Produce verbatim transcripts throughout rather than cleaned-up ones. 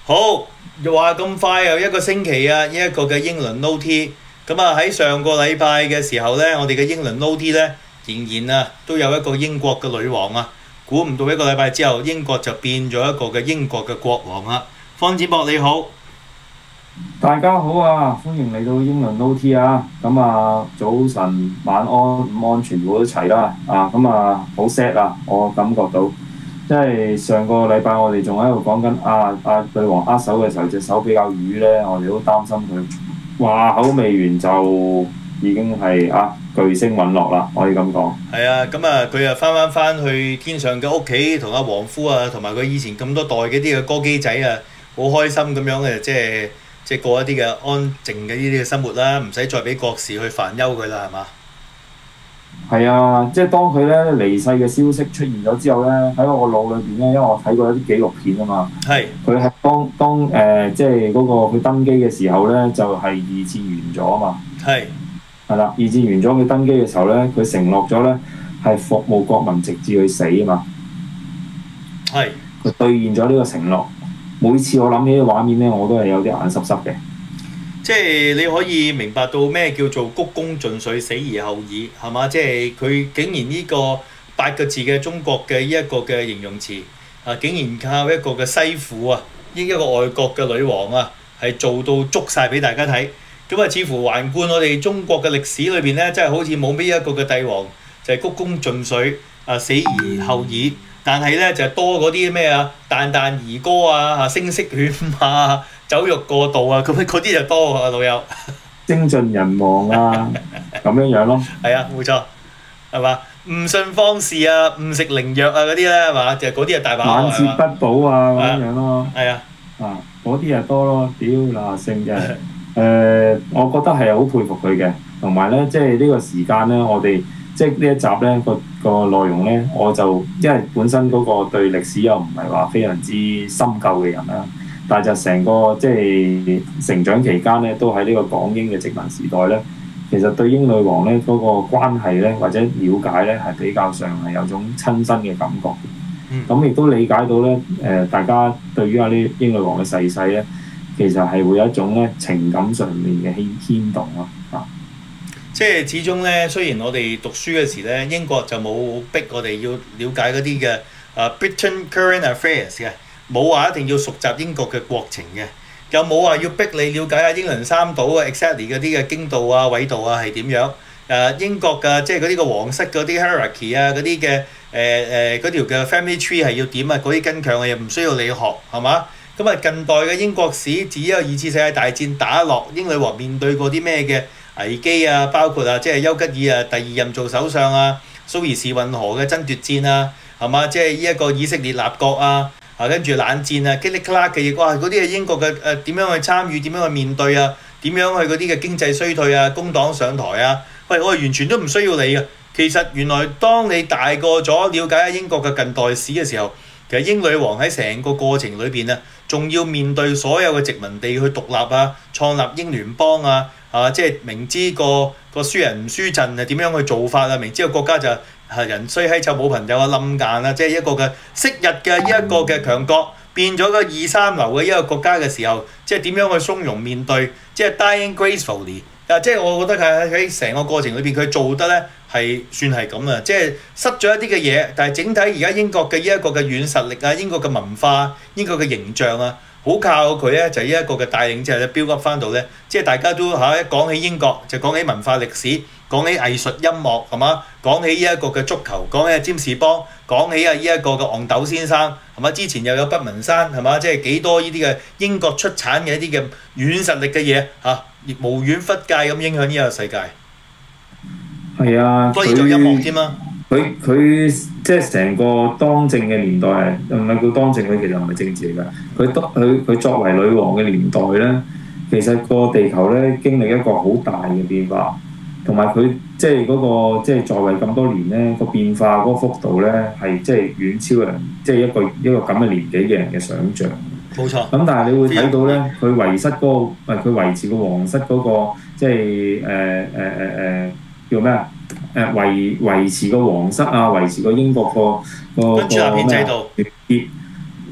好，又話咁快又一個星期啊！呢一個嘅英倫 O T， 咁啊喺上個禮拜嘅時候呢，我哋嘅英倫 O T 呢，仍然啊都有一個英國嘅女王啊，估唔到一個禮拜之後，英國就變咗一個嘅英國嘅國王啦。方展博你好， 大家好啊！歡迎嚟到英倫 O T 啊！咁啊，早晨、晚安、午安，全部都齊啦！啊，咁啊，好 sad 啊！我感覺到，即係上個禮拜我哋仲喺度講緊啊啊女王握手嘅時候，隻手比較瘀咧，我哋都擔心佢話口未完就已經係啊巨星隕落啦，可以咁講。 係啊，咁啊佢啊翻翻翻去天上嘅屋企，同阿王夫啊，同埋佢以前咁多代嘅啲嘅歌姬仔啊，好開心咁樣嘅，即係。即係過一啲嘅安靜嘅呢啲嘅生活啦，唔使再俾國事去煩憂佢啦，係嘛？ 係啊，即係當佢咧離世嘅消息出現咗之後咧，喺我個腦裏邊咧，因為我睇過一啲紀錄片啊嘛。係。佢係當當誒、呃、即係嗰個佢登基嘅時候咧，就係、是、二戰完咗啊嘛。係。係啦，二戰完咗，佢登基嘅時候咧，佢承諾咗咧係服務國民直至佢死啊嘛。係。佢兌現咗呢個承諾。每次我諗起啲畫面咧，我都係有啲眼濕濕嘅。 即係你可以明白到咩叫做鞠躬盡瘁，死而後已，係嘛？即係佢竟然呢個八個字嘅中國嘅呢一個嘅形容詞啊，竟然靠一個嘅西婦啊，呢一個外國嘅女王啊，係做到捉晒俾大家睇。咁啊，似乎環觀我哋中國嘅歷史裏邊咧，真係好似冇咩一個嘅帝王就係鞠躬盡瘁啊，死而後已。但係咧就係多嗰啲咩啊，彈彈兒歌啊，聲色犬馬啊，酒肉過度啊，咁嗰啲就多啊，老友。 精盡人亡啊，咁樣樣咯。 係啊，冇錯，係嘛？唔信方士啊，唔食靈藥啊嗰啲咧，係嘛？就嗰啲係大把。 晚節不保啊，咁樣樣咯。 係啊。啊， 嗰啲就多咯，屌嗱聲嘅。誒，我覺得係好佩服佢嘅，同埋咧，即係呢個時間咧，我哋。即係呢一集咧個個內容咧，我就因為本身嗰個對歷史又唔係話非常之深究嘅人啦，但係就成個即係成長期間咧，都喺呢個港英嘅殖民時代咧，其實對英女王咧嗰個關係咧或者了解咧係比較上係有種親身嘅感覺。咁亦、嗯、都理解到咧誒、呃，大家對於阿啲英女王嘅逝世咧，其實係會有一種咧情感上面嘅牽牽動咯啊。 即係始終咧，雖然我哋讀書嘅時咧，英國就冇逼我哋要了解嗰啲嘅啊 Britain Current Affairs 嘅，冇話一定要熟習英國嘅國情嘅，又冇話要逼你了解下英倫三島啊 exactly 嗰啲嘅經度啊、緯度啊係點樣。誒英國嘅即係嗰啲個皇室嗰啲 hierarchy 啊，嗰啲嘅誒誒嗰條嘅 family tree 係要點啊，嗰啲跟強嘅嘢唔需要你學，係嘛？咁啊近代嘅英國史自一個二次世界大戰打落，英女王面對過啲咩嘅危機啊，包括啊，即係丘吉爾啊，第二任做首相啊，蘇伊士運河嘅爭奪戰啊，係嘛？即係呢一個以色列立國啊，啊跟住冷戰啊 ，Kitty Clark 嘅嘢，哇！嗰啲係英國嘅誒點樣去參與，點樣去面對啊？點樣去嗰啲嘅經濟衰退啊？工黨上台啊？喂，我係完全都唔需要你嘅。其實原來當你大個咗，了解下英國嘅近代史嘅時候，其實英女王喺成個過程裏邊啊，仲要面對所有嘅殖民地去獨立啊，創立英聯邦啊。啊！即係明知個個輸人唔輸陣係點樣去做法啊！明知個國家就係人衰閪臭冇朋友啊冧硬啊！即係一個嘅昔日嘅呢一個嘅強國變咗個二三流嘅一個國家嘅時候，即係點樣去從容面對？即係 dying gracefully 啊！即係我覺得佢喺成個過程裏邊佢做得咧係算係咁啊！即係失咗一啲嘅嘢，但係整體而家英國嘅呢一個嘅軟實力啊，英國嘅文化、英國嘅形象啊。好靠佢咧，就係、是、呢一個嘅帶領之後咧，build up 翻到咧，即係大家都嚇一講起英國就講起文化歷史，講起藝術音樂係嘛，講起呢一個嘅足球，講起阿詹士邦，講起啊呢一個嘅昂豆先生係嘛，之前又有畢文山係嘛，即係幾多呢啲嘅英國出產嘅一啲嘅軟實力嘅嘢嚇，無遠弗屆咁影響呢個世界。 係啊， 當然做音樂添啦。 佢佢即係成個當政嘅年代係唔係叫當政？佢其實唔係政治嚟㗎。佢當佢佢作為女王嘅年代咧，其實個地球咧經歷一個好大嘅變化，同埋佢即係嗰個即係在位咁多年咧個變化嗰個幅度咧係即係遠超人即係一個一個咁嘅年紀嘅人嘅想像。冇錯。咁但係你會睇到咧，佢遺失嗰個唔係佢維持個皇室嗰個即係誒誒誒誒叫咩啊？誒維維持個皇室啊，維持個英國個個個咩啊？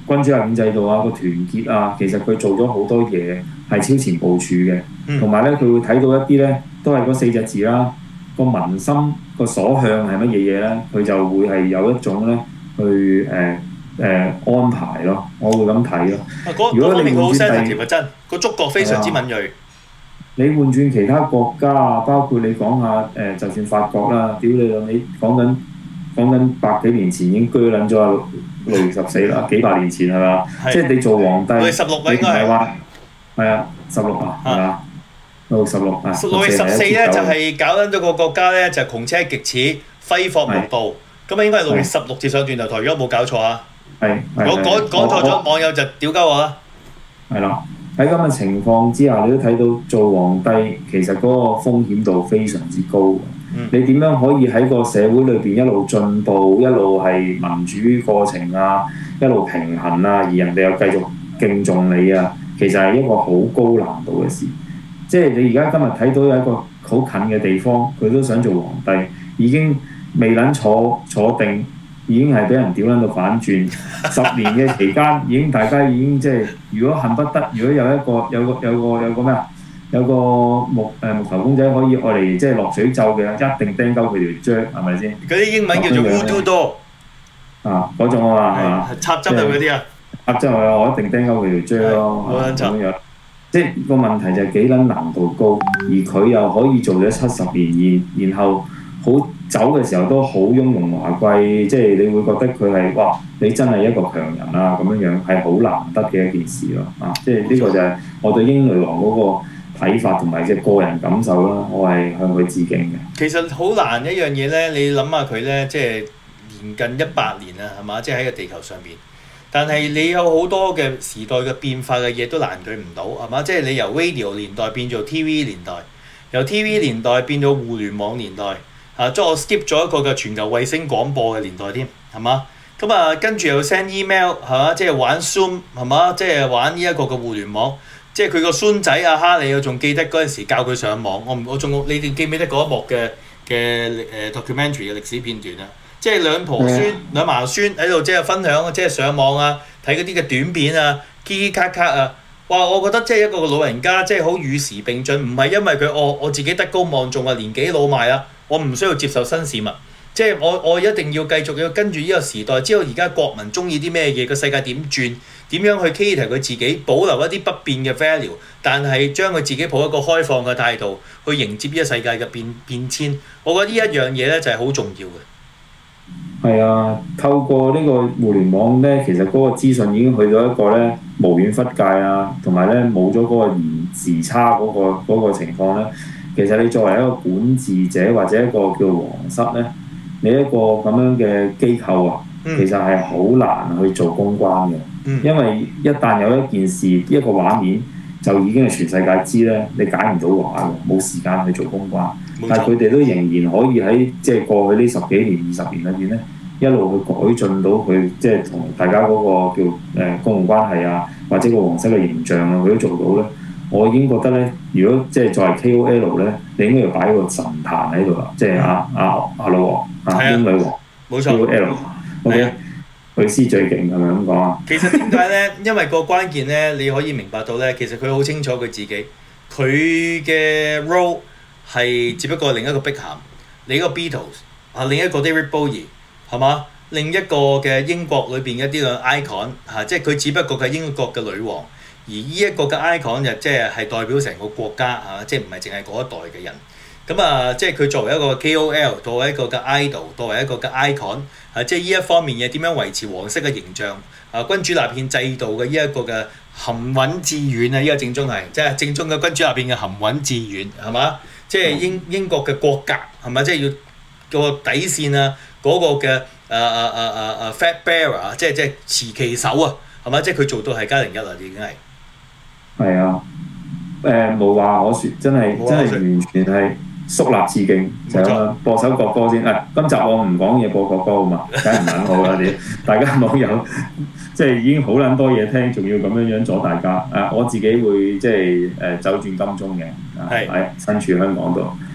君主立憲制度啊，個團結啊，其實佢做咗好多嘢係超前部署嘅，同埋咧佢會睇到一啲咧都係嗰四隻字啦，個民心個所向係乜嘢嘢咧，佢就會係有一種咧去誒誒、呃呃、安排咯，我會咁睇咯。如果你換轉第真個觸覺非常之敏鋭。 你換轉其他國家啊，包括你講下誒、呃，就算法國啦，屌你老味講緊講緊百幾年前已經居撚咗路易十四啦，幾百年前係嘛？即係你做皇帝， 路易十六應該係話係啊，十六啊，係嘛？路易十六啊， 路易十四咧就係搞緊咗個國家咧，就窮奢極侈、揮霍無度。咁啊應該係路易十六至上斷頭台，如果冇搞錯啊。 係。 我講講錯咗，網友就屌鳩我啦。 係啦。喺咁嘅情況之下，你都睇到做皇帝其實嗰個風險度非常之高嘅。嗯、你點樣可以喺個社會裏邊一路進步，一路係民主過程啊，一路平衡啊，而人哋又繼續敬重你啊，其實係一個好高難度嘅事。即係你而家今日睇到有一個好近嘅地方，佢都想做皇帝，已經未撚坐坐定。已經係俾人屌撚到反轉，十年嘅期間已經大家已經即係，如果恨不得，如果有一個有個有個有個咩啊，有個木誒木頭公仔可以愛嚟即係落水咒嘅，一定釘鳩佢條章，係咪先？ 嗰啲英文叫做 Voodoo Doll 啊，嗰種啊嘛，係嘛？ 插針入嗰啲啊， 插針入我一定釘鳩佢條章咯，咁樣。即係個問題就係幾撚難度高，而佢又可以做咗七十年，然然後好。走嘅時候都好雍容華貴，即係你會覺得佢係哇，你真係一個強人啊咁樣樣，係好難得嘅一件事咯啊！即係呢個就係我對英女王嗰個睇法同埋嘅個人感受啦，我係向佢致敬嘅。 其實好難一樣嘢咧，你諗下佢咧，即係年近一百年啊，係嘛？即係喺個地球上邊，但係你有好多嘅時代嘅變化嘅嘢都難佢唔到，係嘛？即係你由 radio 年代變做 T V 年代，由 T V 年代變到互聯網年代。啊！即係我 skip 咗一個嘅全球衛星廣播嘅年代添，係嘛？咁啊，跟住又 send email 係嘛？即係玩 Zoom 係嘛？即係玩呢一個嘅互聯網。即係佢個孫仔阿哈利，我仲記得嗰陣時教佢上網。我唔我仲你哋記唔記得嗰一幕嘅嘅誒 documentary 嘅歷史片段啊？即係兩婆孫、嗯、兩嫲孫喺度即係分享，即係上網啊，睇嗰啲嘅短片啊，嘰嘰卡卡啊。哇！我覺得即係一個老人家，即係好與時並進，唔係因為佢我我自己德高望重啊，年紀老邁啊。我唔需要接受新事物，即係我我一定要繼續要跟住呢個時代，知道而家國民中意啲咩嘢，個世界點轉，點樣去 cater 佢自己，保留一啲不變嘅 value，但係將佢自己抱一個開放嘅態度去迎接呢個世界嘅變變遷。我覺得呢一樣嘢咧就係好重要嘅。 係啊，透過呢個互聯網咧，其實嗰個資訊已經去到一個咧無遠弗屆啊，同埋咧冇咗嗰個言時差嗰、嗰個嗰個情況咧。其實你作為一個管治者或者一個叫皇室咧，你一個咁樣嘅機構啊，嗯、其實係好難去做公關嘅，嗯、因為一旦有一件事一個畫面就已經係全世界知咧，你解唔到話嘅，冇時間去做公關。錯但係佢哋都仍然可以喺即係過去呢十幾年、二十年裏邊咧，一路去改進到佢即係同大家嗰個叫誒、呃、公共關係啊，或者個皇室嘅形象啊，佢都做到咧。我已經覺得咧，如果即係作為 K O L 咧，你應該要擺個神壇喺度啦，即係阿阿阿老王、阿英女王， 冇錯 K O L，OK，佢師最勁係咪咁講啊？ 其實點解咧？因為個關鍵咧，你可以明白到咧，其實佢好清楚佢自己，佢嘅 role 係只不過另一個碧咸，另一個 Beatles 啊，另一個 David Bowie 係嘛？另一個嘅英國裏邊一啲嘅 icon 嚇，即係佢只不過係英國嘅女王。而呢一個嘅 icon 就即係係代表成個國家嚇，即係唔係淨係嗰一代嘅人。咁啊，即係佢作為一個 K O L，作為一個嘅 idol，作為一個嘅 icon，啊，即係呢一方面嘅點樣維持皇室嘅形象啊，君主立憲制度嘅呢一個嘅含穩致遠啊，呢個正宗係即係正宗嘅君主立憲嘅含穩致遠係嘛？即係英英國嘅國格係咪？即係要個底線啊，嗰、那個嘅誒誒誒誒誒 flag bearer 啊，即係即係持旗手啊，係嘛？即係佢做到係加零一啦，已經係。 係啊，誒無話可説，真係真係完全係肅立致敬，就咁啦。播首國歌先，誒、啊，今集我唔講嘢，播國歌啊嘛，梗係唔撚好啦！你大家網友即係已經好撚多嘢聽，仲要咁樣樣阻大家。誒、啊，我自己會即係誒走轉金鐘嘅，喺、啊、身處香港度。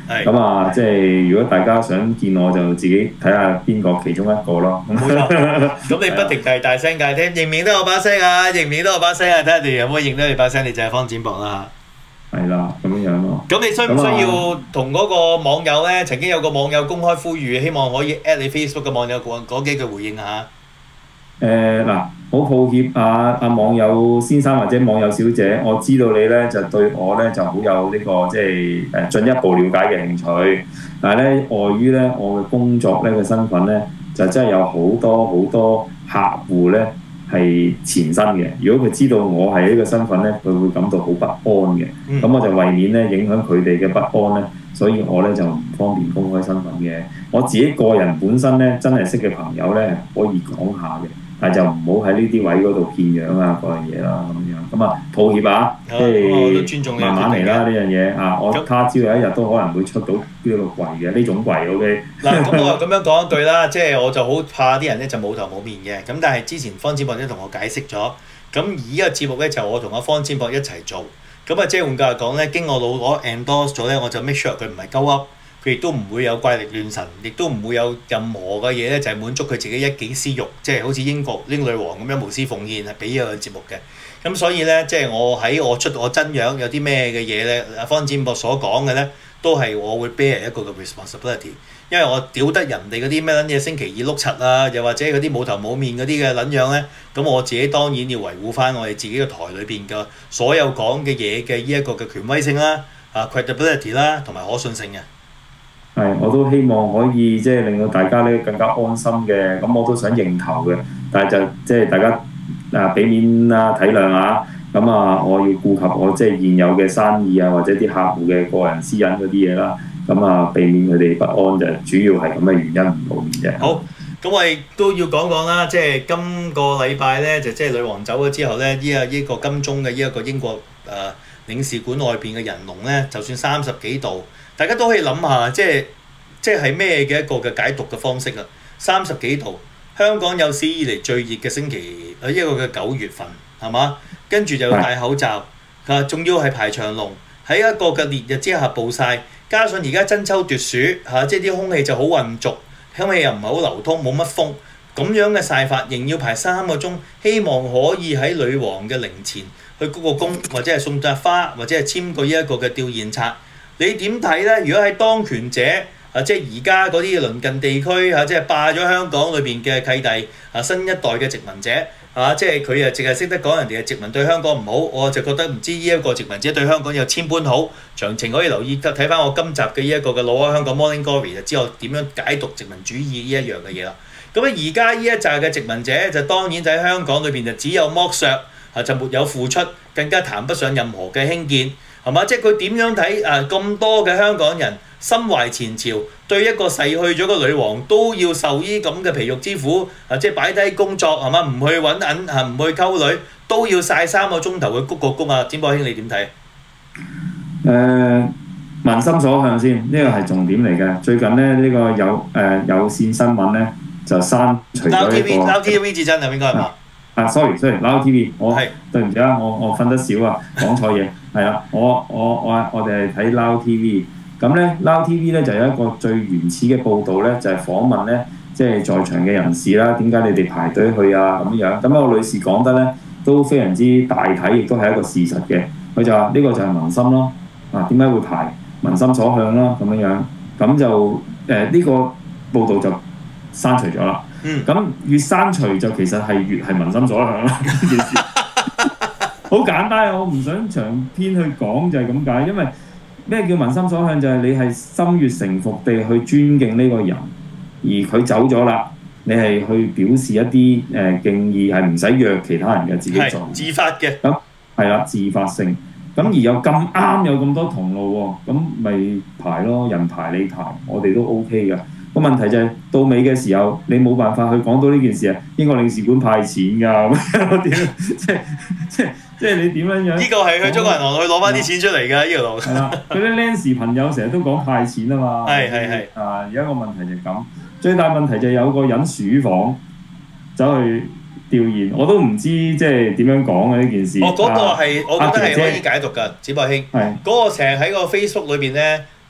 咁啊，即係如果大家想見我就自己睇下邊個其中一個咯。 冇錯，咁你不停係大聲嗌聽，認唔認得我把聲啊？認唔認得我把聲啊？睇下你有冇認得你把聲，你就係方展博啦。 係啦，咁樣樣咯。 咁你需唔需要同嗰個網友咧？曾經有個網友公開呼籲，希望可以 at 你 Facebook 嘅網友講嗰幾句回應下。 誒嗱，好抱歉啊啊網友先生或者網友小姐，我知道你咧就對我咧就好有呢、這個即係誒進一步了解嘅興趣，但係咧礙於咧我嘅工作咧嘅身份咧，就真係有好多好多客戶咧係纏身嘅。如果佢知道我係呢個身份咧，佢會感到好不安嘅。咁、嗯、我就為免咧影響佢哋嘅不安咧，所以我咧就唔方便公開身份嘅。我自己個人本身咧真係識嘅朋友咧可以講下嘅。但就唔好喺呢啲位嗰度片樣啊嗰樣嘢啦咁樣，咁啊抱歉啊，即係慢慢嚟啦呢樣嘢啊，我他朝有一日都可能會出到呢個櫃嘅呢種櫃 ，OK。 嗱，咁我咁樣講一句啦，即係我就好怕啲人咧就冇頭冇面嘅，咁但係之前方展博都同我解釋咗，咁而呢個節目咧就我同阿方展博一齊做，咁啊即係換句話講咧，經我老攞 endorse 咗咧，我就 make sure 佢唔係鳩噏。佢亦都唔會有怪力亂神，亦都唔會有任何嘅嘢咧，就係滿足佢自己一己私欲，即係好似英國英女王咁樣無私奉獻係俾呢個節目嘅。咁所以咧，即係我喺我出我真樣有啲咩嘅嘢咧，阿方展博所講嘅咧，都係我會 bear 一個嘅 responsibility，因為我屌得人哋嗰啲咩撚嘢星期二碌柒啊，又或者嗰啲冇頭冇面嗰啲嘅撚樣咧，咁我自己當然要維護翻我哋自己嘅台裏邊嘅所有講嘅嘢嘅呢一個嘅權威性啦、啊 credibility 啦，同埋可信性嘅。 係，我都希望可以即係令到大家咧更加安心嘅，咁我都想認頭嘅，但係就即係大家啊俾面啦體諒下，咁啊我要顧及我即係現有嘅生意啊或者啲客戶嘅個人私隱嗰啲嘢啦，咁啊避免佢哋不安就主要係咁嘅原因唔露面啫。 好，咁我哋都要講講啦，即係今個禮拜咧就即係女王走咗之後咧，呢個呢個金鐘嘅呢一個英國誒、呃、領事館外邊嘅人龍咧，就算三十幾度。大家都可以諗下，即係即係咩嘅一個嘅解讀嘅方式啊！三十幾度，香港有史以嚟最熱嘅星期，一個嘅九月份，係嘛？跟住就要戴口罩，啊，仲要係排長龍，喺一個嘅烈日之下暴曬，加上而家爭秋奪暑，嚇、啊，即係啲空氣就好混濁，空氣又唔係好流通，冇乜風，咁樣嘅曬法，仍要排三個鐘，希望可以喺女王嘅靈前去鞠個躬，或者係送扎花，或者係簽個呢一個嘅吊唁冊。你點睇咧？如果喺當權者啊，即係而家嗰啲鄰近地區啊，即係霸咗香港裏邊嘅契弟啊，新一代嘅殖民者啊，即係佢啊，淨係識得講人哋嘅殖民對香港唔好，我就覺得唔知呢一個殖民者對香港有千般好。詳情可以留意得睇翻我今集嘅呢一個嘅攞開香港 Morning Glory 就知我點樣解讀殖民主義呢一樣嘅嘢啦。咁啊，而家呢一紮嘅殖民者就當然就喺香港裏邊就只有剝削啊，就沒有付出，更加談不上任何嘅興建。係嘛？即係佢點樣睇啊？咁多嘅香港人心懷前朝，對一個逝去咗嘅女王都要受呢咁嘅皮肉之苦啊！即係擺低工作係嘛？唔去揾銀啊，唔去溝女，都要曬三個鐘頭去鞠個躬啊！展博兄你點睇？誒、 呃，民心所向先，呢個係重點嚟嘅。最近咧，呢、呢個有誒、呃、有線新聞咧就刪除咗呢、呢個。Now T V，Now T V 至真係應該係嘛？啊 ，sorry，sorry，Now T V， 我係對唔住啊，我我瞓得少啊，講錯嘢，係啦，我我我我哋係睇 Now T V， 咁咧 Now T V 咧就有一個最原始嘅報導咧，就係、是、訪問咧，即係在場嘅人士啦，點解你哋排隊去啊咁樣？咁一個女士講得咧都非常之大體，亦都係一個事實嘅。佢就話呢、這個就係民心咯，啊點解會排民心所向啦咁樣樣，咁就誒呢、呃這個報導就刪除咗啦。咁、嗯、越刪除就其實係越係民心所向啦。呢件事好簡單啊！我唔想長篇去講就係咁解，因為咩叫民心所向？就係、是、你係心悅誠服地去尊敬呢個人，而佢走咗啦，你係去表示一啲誒、呃、敬意，係唔使約其他人嘅，自己做自發嘅。咁係啦，自發性。咁而有咁啱有咁多同路喎，咁咪排咯，人排你排，我哋都 O K 㗎。個問題就係、是、到尾嘅時候，你冇辦法去講到呢件事啊！英國領事館派錢㗎，咁點？即係即係即係你點樣樣？呢個係去中國銀行去攞翻啲錢出嚟㗎，呢條路。 係啦，嗰啲 Lens 朋友成日都講派錢啊嘛。 係係係。 啊，而家個問題就係咁，最大問題就係有個人鼠房走去吊唁，我都唔知即係點樣講嘅呢件事。 哦，嗰、那個係、啊、我覺得係可以解讀㗎，展博兄。係。嗰個成日喺個 Facebook 裏邊咧。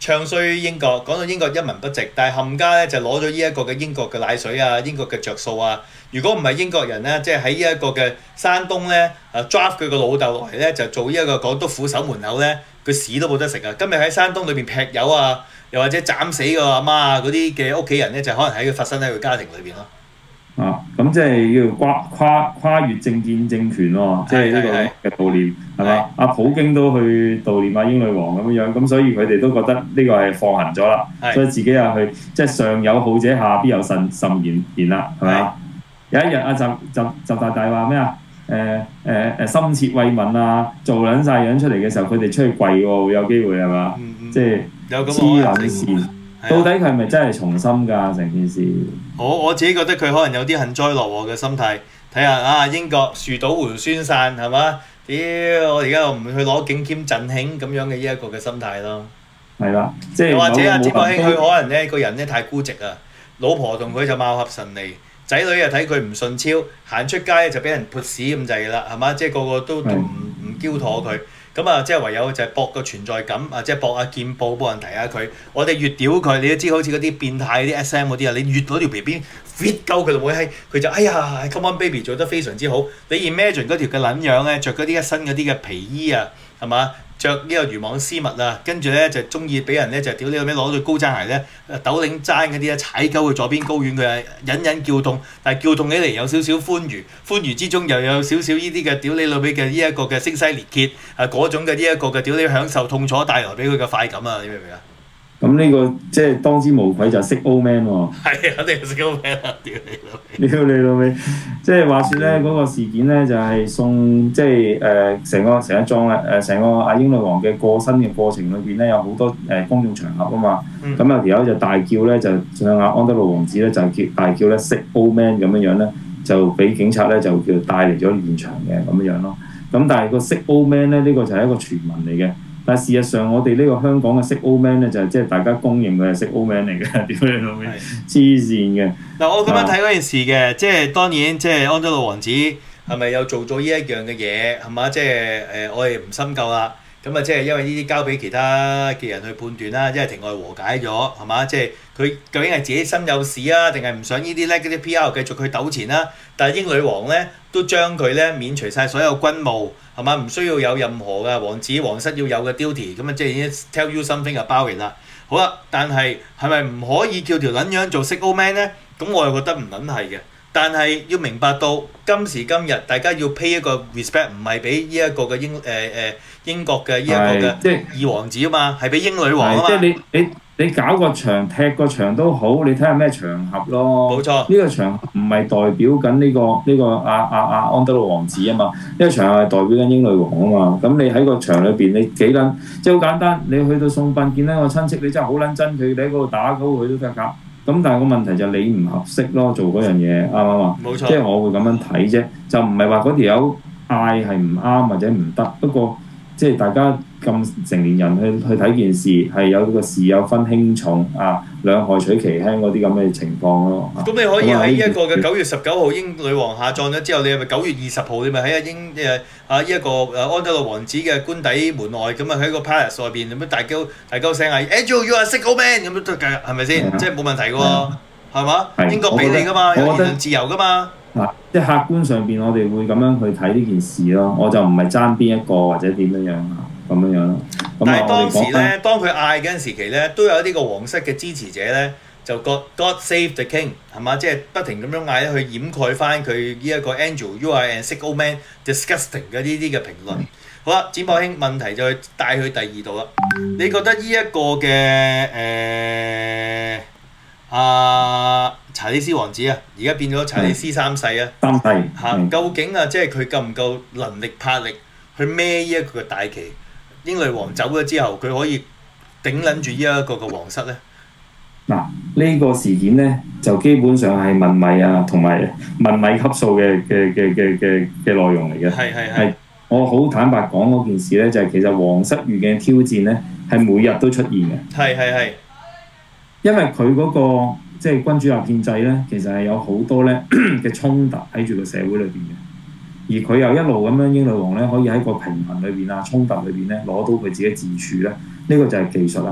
唱衰英國，講到英國一文不值，但係冚家咧就攞咗呢一個嘅英國嘅奶水啊，英國嘅着數啊。如果唔係英國人咧，即係喺呢一個嘅山東咧，啊 draft 佢個老豆落嚟咧，就做呢一個港督府守門口咧，佢屎都冇得食啊！今日喺山東裏邊劈友啊，又或者斬死個阿媽啊嗰啲嘅屋企人咧，就可能喺佢發生喺佢家庭裏邊咯。 啊，咁即係要跨跨跨越政見政權喎，即係呢個嘅悼念係嘛？阿普京都去悼念阿英女王咁樣，咁所以佢哋都覺得呢個係放行咗啦，所以自己又去即係上有好者，下必有甚甚言言啦，係嘛？有一日阿習習習大大話咩啊？誒誒誒深切慰問啊，做撚晒樣出嚟嘅時候，佢哋出去跪喎，會有機會係嘛？即係黐撚線。到底佢係咪真係從心㗎成件事？ 我我自己覺得佢可能有啲幸災樂禍嘅心態，睇下啊英國樹倒猢猻散係嘛？屌我而家又唔去攞景兼振興咁樣嘅呢一個嘅心態咯。 係啦，即係又或者阿詹國興佢可能咧個人咧太孤寂啊，老婆同佢就貌合神離，仔女又睇佢唔順超，行出街就俾人潑屎咁滯啦，係嘛？即係個個都都唔唔嬌妥佢。咁啊，即係唯有就係搏個存在感啊！即係搏下劍報幫人提下佢。我哋越屌佢，你都知好似嗰啲變態啲 S M 嗰啲啊，你越攞條皮鞭 fit 鳩佢就會閪，佢就哎呀 come on baby 做得非常之好。你 imagine 嗰條嘅撚樣咧，着嗰啲一身嗰啲嘅皮衣啊，係嘛？着呢個漁網絲襪啊，跟住咧就中意俾人咧就屌你咁樣攞對高踭鞋咧，斗領踭嗰啲咧踩鳩佢左邊睾丸，佢係隱隱叫痛，但係叫痛起嚟有少少歡愉，歡愉之中又有少少呢啲嘅屌你老味嘅呢一個嘅聲嘶力竭啊嗰種嘅呢一個嘅屌你享受痛楚帶來俾佢嘅快感啊！你明唔明啊？ 咁呢個即係當之無愧就係識 old man 喎。 係肯定係識 old man 啦！屌你老味！ 屌你老味！即係話説咧，嗰個事件咧就係送即係誒成個成一裝咧誒成個阿英女王嘅過身嘅過程裏邊咧，有好多誒公眾場合啊嘛。咁有條友就大叫咧，就向阿安德魯王子咧就叫大叫咧識 old man 咁樣樣咧，就俾警察咧就叫帶嚟咗現場嘅咁樣樣咯。咁但係個識 old man 咧呢個就係一個傳聞嚟嘅。但事實上，我哋呢個香港嘅識 old man 咧，就係即係大家公認嘅係識 old man 嚟嘅，屌你老味，黐線嘅。 嗱，我咁樣睇嗰件事嘅，即係當然，即係安德魯王子係咪又做咗呢一樣嘅嘢係嘛？即係誒、呃，我哋唔深究啦。咁啊，即係因為呢啲交俾其他嘅人去判斷啦，即係庭外和解咗係嘛？即係佢究竟係自己身有事啊，定係唔想呢啲叻嗰啲 P R 繼續去糾纏啦？但係英女王咧都將佢咧免除晒所有軍務。係嘛？唔需要有任何嘅王子皇室要有嘅 duty， 咁啊即係已經 tell you something about it 啦。好啦，但係係咪唔可以叫條撚樣做 sick old man 咧？咁我又覺得唔撚係嘅。但係要明白到今時今日，大家要 pay 一個 respect， 唔係俾呢一個嘅英誒誒、呃、英國嘅呢一個嘅二王子啊嘛，係俾英女王啊嘛。 即係你你你搞個場踢個場都好，你睇下咩場合咯。冇錯，呢個場合唔係代表緊呢、呢個呢、呢個阿阿阿安德魯王子啊嘛，呢、呢個場合係代表緊英女王啊嘛。咁你喺個場裏邊，你幾撚即係好簡單，你去到送殯見到個親戚，你真係好撚憎佢，你喺嗰度打鳩佢都得㗎。咁但係個問題就係你唔合適咯，做嗰樣嘢啱唔啱啊？冇錯，即係我會咁樣睇啫，就唔係話嗰條友嗌係唔啱或者唔得。不過即係大家咁成年人去去睇件事，係有個事有分輕重啊，兩害取其輕嗰啲咁嘅情況咯。咁你可以喺呢一個嘅九月十九號英女王下葬咗之後，你係咪九月二十號你咪喺阿英誒啊呢一個誒安德魯王子嘅官邸門外咁啊喺個 palace 外邊咁樣大叫大鳩聲嗌 Andrew you are sick old man 咁都計係咪先？即係冇問題嘅喎，係嘛？英國俾你㗎嘛，有言論自由㗎嘛。 嗱，即係客觀上邊，我哋會咁樣去睇呢件事咯。我就唔係爭邊一個或者點樣樣啊，咁樣樣咯。 但係當時咧，當佢嗌嗰陣時期咧，都有一啲個皇室嘅支持者咧，就 God God save the king 係嘛，即係不停咁樣嗌咧，去掩蓋翻佢呢一個 Andrew you are a sick old man disgusting 嘅呢啲嘅評論。好啦，展博兄問題就帶去第二度啦。你覺得呢一個嘅誒？啊，查理斯王子啊，而家變咗查理斯三世啊， 三世嚇，究竟啊，即係佢夠唔夠能力魄力去孭呢一個嘅大旗？英女王走咗之後，佢可以頂撚住呢一個嘅皇室咧？ 嗱，呢個事件咧就基本上係問米啊，同埋問米級數嘅嘅嘅嘅嘅嘅內容嚟嘅。係係係。我好坦白講嗰件事咧，就係其實皇室遇嘅挑戰咧，係每日都出現嘅。係係係。因為佢嗰、那個即係君主立憲制咧，其實係有好多咧嘅衝突喺住個社會裏邊嘅，而佢又一路咁樣英女王咧可以喺個平衡裏邊啊衝突裏邊咧攞到佢自己自處咧，呢、這個就係技術啦。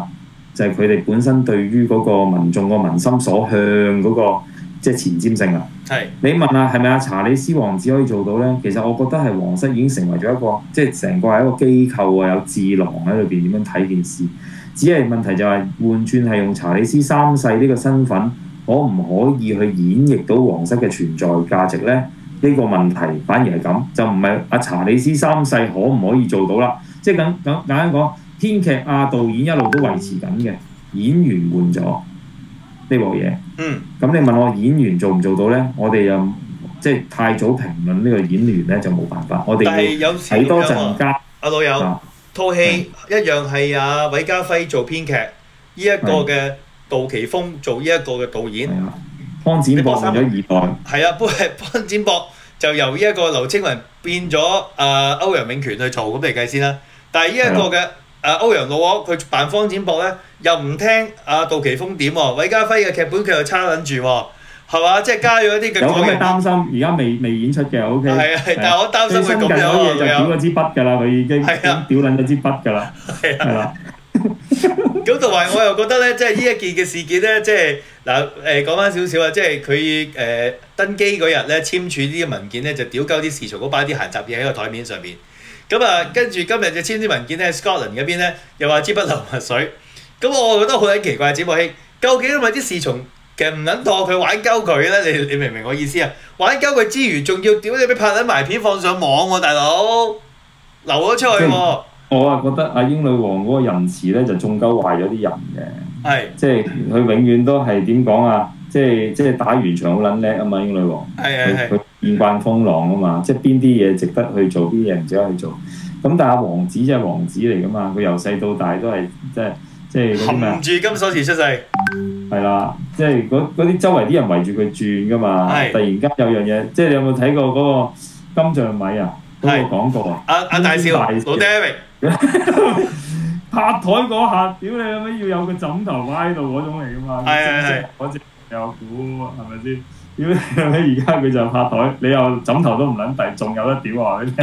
就係佢哋本身對於嗰個民眾個民心所向嗰、個即係前瞻性啦。 係你問下係咪阿查理斯王子可以做到咧？其實我覺得係皇室已經成為咗一個即係成個係一個機構啊，有智囊喺裏邊點樣睇件事。只係問題就係換轉係用查理斯三世呢個身份，可唔可以去演繹到皇室嘅存在價值咧？呢、個問題反而係咁，就唔係阿查理斯三世可唔可以做到啦？即係咁咁簡單講，編劇啊、導演一路都維持緊嘅，演員換咗呢部嘢。 嗯。 咁你問我演員做唔做到咧？我哋又即係太早評論呢個演員咧，就冇辦法。我哋要睇多陣間。 阿老友，套戲一樣係阿韋家輝做編劇，呢一個嘅杜琪峰做呢一個嘅導演。 潘展博換咗二代。 係啊，不過潘展博就由呢一個劉青雲變咗誒、呃、歐陽永權去做咁嚟計先啦。但係呢一個嘅誒、呃、歐陽老柯佢扮方展博咧，又唔聽阿、啊、杜琪峰點喎，韋家輝嘅劇本佢又差撚住喎，係嘛？即係加咗一啲嘅。有咁嘅擔心，而家未未演出嘅 O K。係啊，但係我擔心佢咁樣嘢就屌咗支筆㗎啦，佢已經屌撚咗支筆㗎啦。係啦。咁同埋我又覺得咧，即係呢一件嘅事件咧，即係嗱誒講翻少少啊，即係佢誒登基嗰日咧簽署呢啲文件咧，就屌鳩啲侍從嗰班啲閒雜嘢喺個台面上邊。咁啊，跟住今日就簽啲文件咧 ，Scotland 嗰邊咧又話支筆流墨水。咁我覺得好鬼奇怪，展博兄，究竟係咪啲侍從其實唔撚當佢玩鳩佢咧？你你明唔明我意思啊？玩鳩佢之餘，仲要屌你俾拍緊埋片放上網喎、啊，大佬流咗出去喎、啊。我啊覺得阿英女王嗰個仁慈咧就中鳩壞咗啲人嘅，係即係佢永遠都係點講啊？即係即係打完場好撚叻啊嘛！英女王係係係佢見慣風浪啊嘛，即係邊啲嘢值得去做，邊啲嘢唔值得去做。咁但係阿王子即係王子嚟噶嘛，佢由細到大都係即係即係嗰啲咩？含住金鎖匙出世。係啦，即係嗰啲周圍啲人圍住佢轉噶嘛。突然間有樣嘢，即係你有冇睇過嗰個金像米啊？嗰個廣告啊？阿阿大少，老 David。拍台嗰下，屌你老味要有個枕頭擺喺度嗰種嚟噶嘛？係係係，嗰隻有估係咪先？屌你老味而家佢就拍台，你又枕頭都唔撚遞，仲有得屌啊！你聽，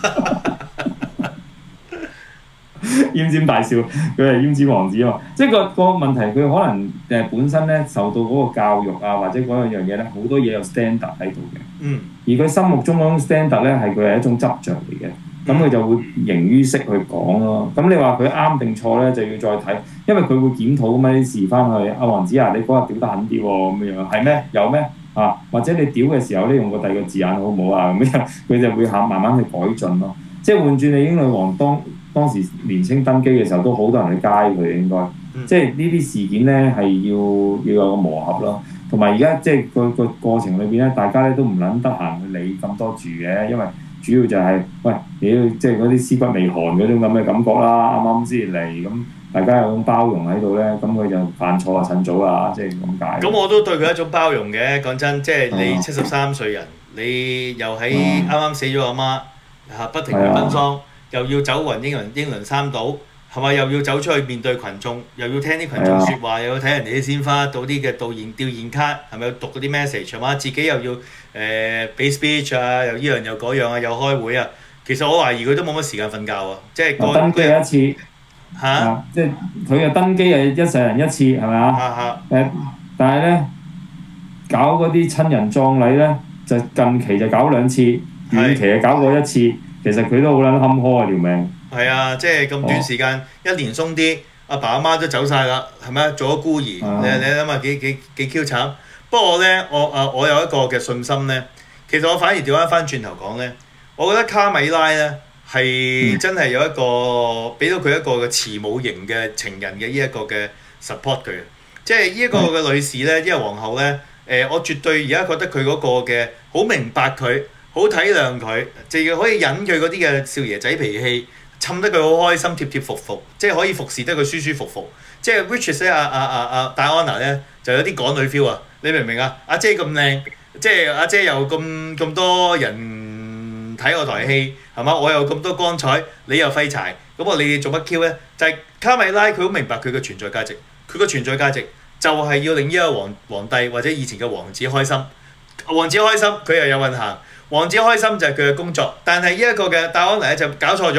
奄尖大笑，佢係奄尖王子啊嘛！即係個個問題，佢可能誒本身咧受到嗰個教育啊，或者嗰樣嘢咧，好多嘢有 standard 喺度嘅。嗯。而佢心目中嗰種 standard 咧，係佢係一種執着嚟嘅。咁佢就會形於色去講咯。咁你話佢啱定錯咧，就要再睇，因為佢會檢討咁啲事翻去。阿王子啊，你嗰日屌得狠啲喎，咁樣係咩？有咩啊？或者你屌嘅時候咧，用個第二個字眼好唔好啊？咁樣佢就會下慢慢去改進咯。即係換轉你英女王當當時年青登基嘅時候，都好多人去街佢應該。嗯、即係呢啲事件咧係要要有個磨合咯。同埋而家即係個個過程裏邊咧，大家咧都唔撚得閒去理咁多住嘅，因為主要就係、是、喂，屌即係嗰啲屍骨未寒嗰種咁嘅感覺啦，啱啱先嚟，咁大家有種包容喺度咧，咁佢就犯錯啊趁早啊，即係咁解。咁我都對佢一種包容嘅，講真，即係你七十三歲人，你又喺啱啱死咗阿媽嚇，不停去奔喪，又要走勻英倫英倫三島，係咪？又要走出去面對群眾，又要聽啲群眾説話，又要睇人哋啲鮮花，到啲嘅悼念吊唁卡，係咪要讀嗰啲 message 係嘛？自己又要。誒俾 speech 啊，又依樣又嗰樣啊，又開會啊。其實我懷疑佢都冇乜時間瞓覺啊，即係個登基一次嚇，啊、即係佢嘅登基係一世人一次係咪啊？誒，但係咧搞嗰啲親人葬禮咧，就近期就搞兩次，遠期就搞過一次。其實佢都好撚坎坷啊條命。係啊，即係咁短時間，哦、一年鬆啲，阿爸阿媽都走晒啦，係咪啊？做咗孤兒，啊、你你諗下幾幾幾 Q 慘。不過咧，我誒我有一個嘅信心咧，其實我反而調翻翻轉頭講咧，我覺得卡米拉咧係真係有一個俾到佢一個嘅慈母型嘅情人嘅呢一個嘅 support 佢，即係呢一個嘅女士咧，呢個皇后咧，誒、呃、我絕對而家覺得佢嗰個嘅好明白佢，好體諒佢，就要可以忍佢嗰啲嘅少爺仔脾氣，氹得佢好開心，貼貼服服，即係可以服侍得佢舒舒服服，即係 which is 咧阿阿阿阿戴安娜咧就有啲港女 feel 啊！你明唔明啊？阿姐咁靚，即係阿姐又咁咁多人睇我台戲，係嘛？我又咁多光彩，你又廢柴，咁我你哋做乜 Q 咧？就係、是、卡米拉佢好明白佢嘅存在價值，佢個存在價值就係要令呢個皇皇帝或者以前嘅王子開心，王子開心佢又有運行，王子開心就係佢嘅工作，但係呢一個嘅戴安娜咧就搞錯咗啦。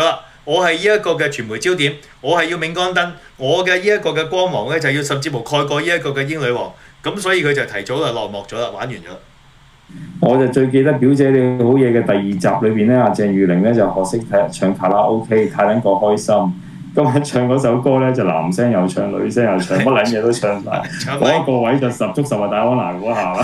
我係呢一個嘅傳媒焦點，我係要鎂光燈，我嘅呢一個嘅光芒咧就要甚至乎蓋過呢一個嘅英女王，咁所以佢就提早就落幕咗啦，玩完咗。 我就最記得表姐你好嘢嘅第二集裏邊咧，阿鄭裕玲咧就學識睇唱卡拉 OK， 太撚個開心。今日唱嗰首歌咧就男聲又唱，女聲又唱，乜撚嘢都唱晒。嗰一個位就十足十日大安娜嗰下啦。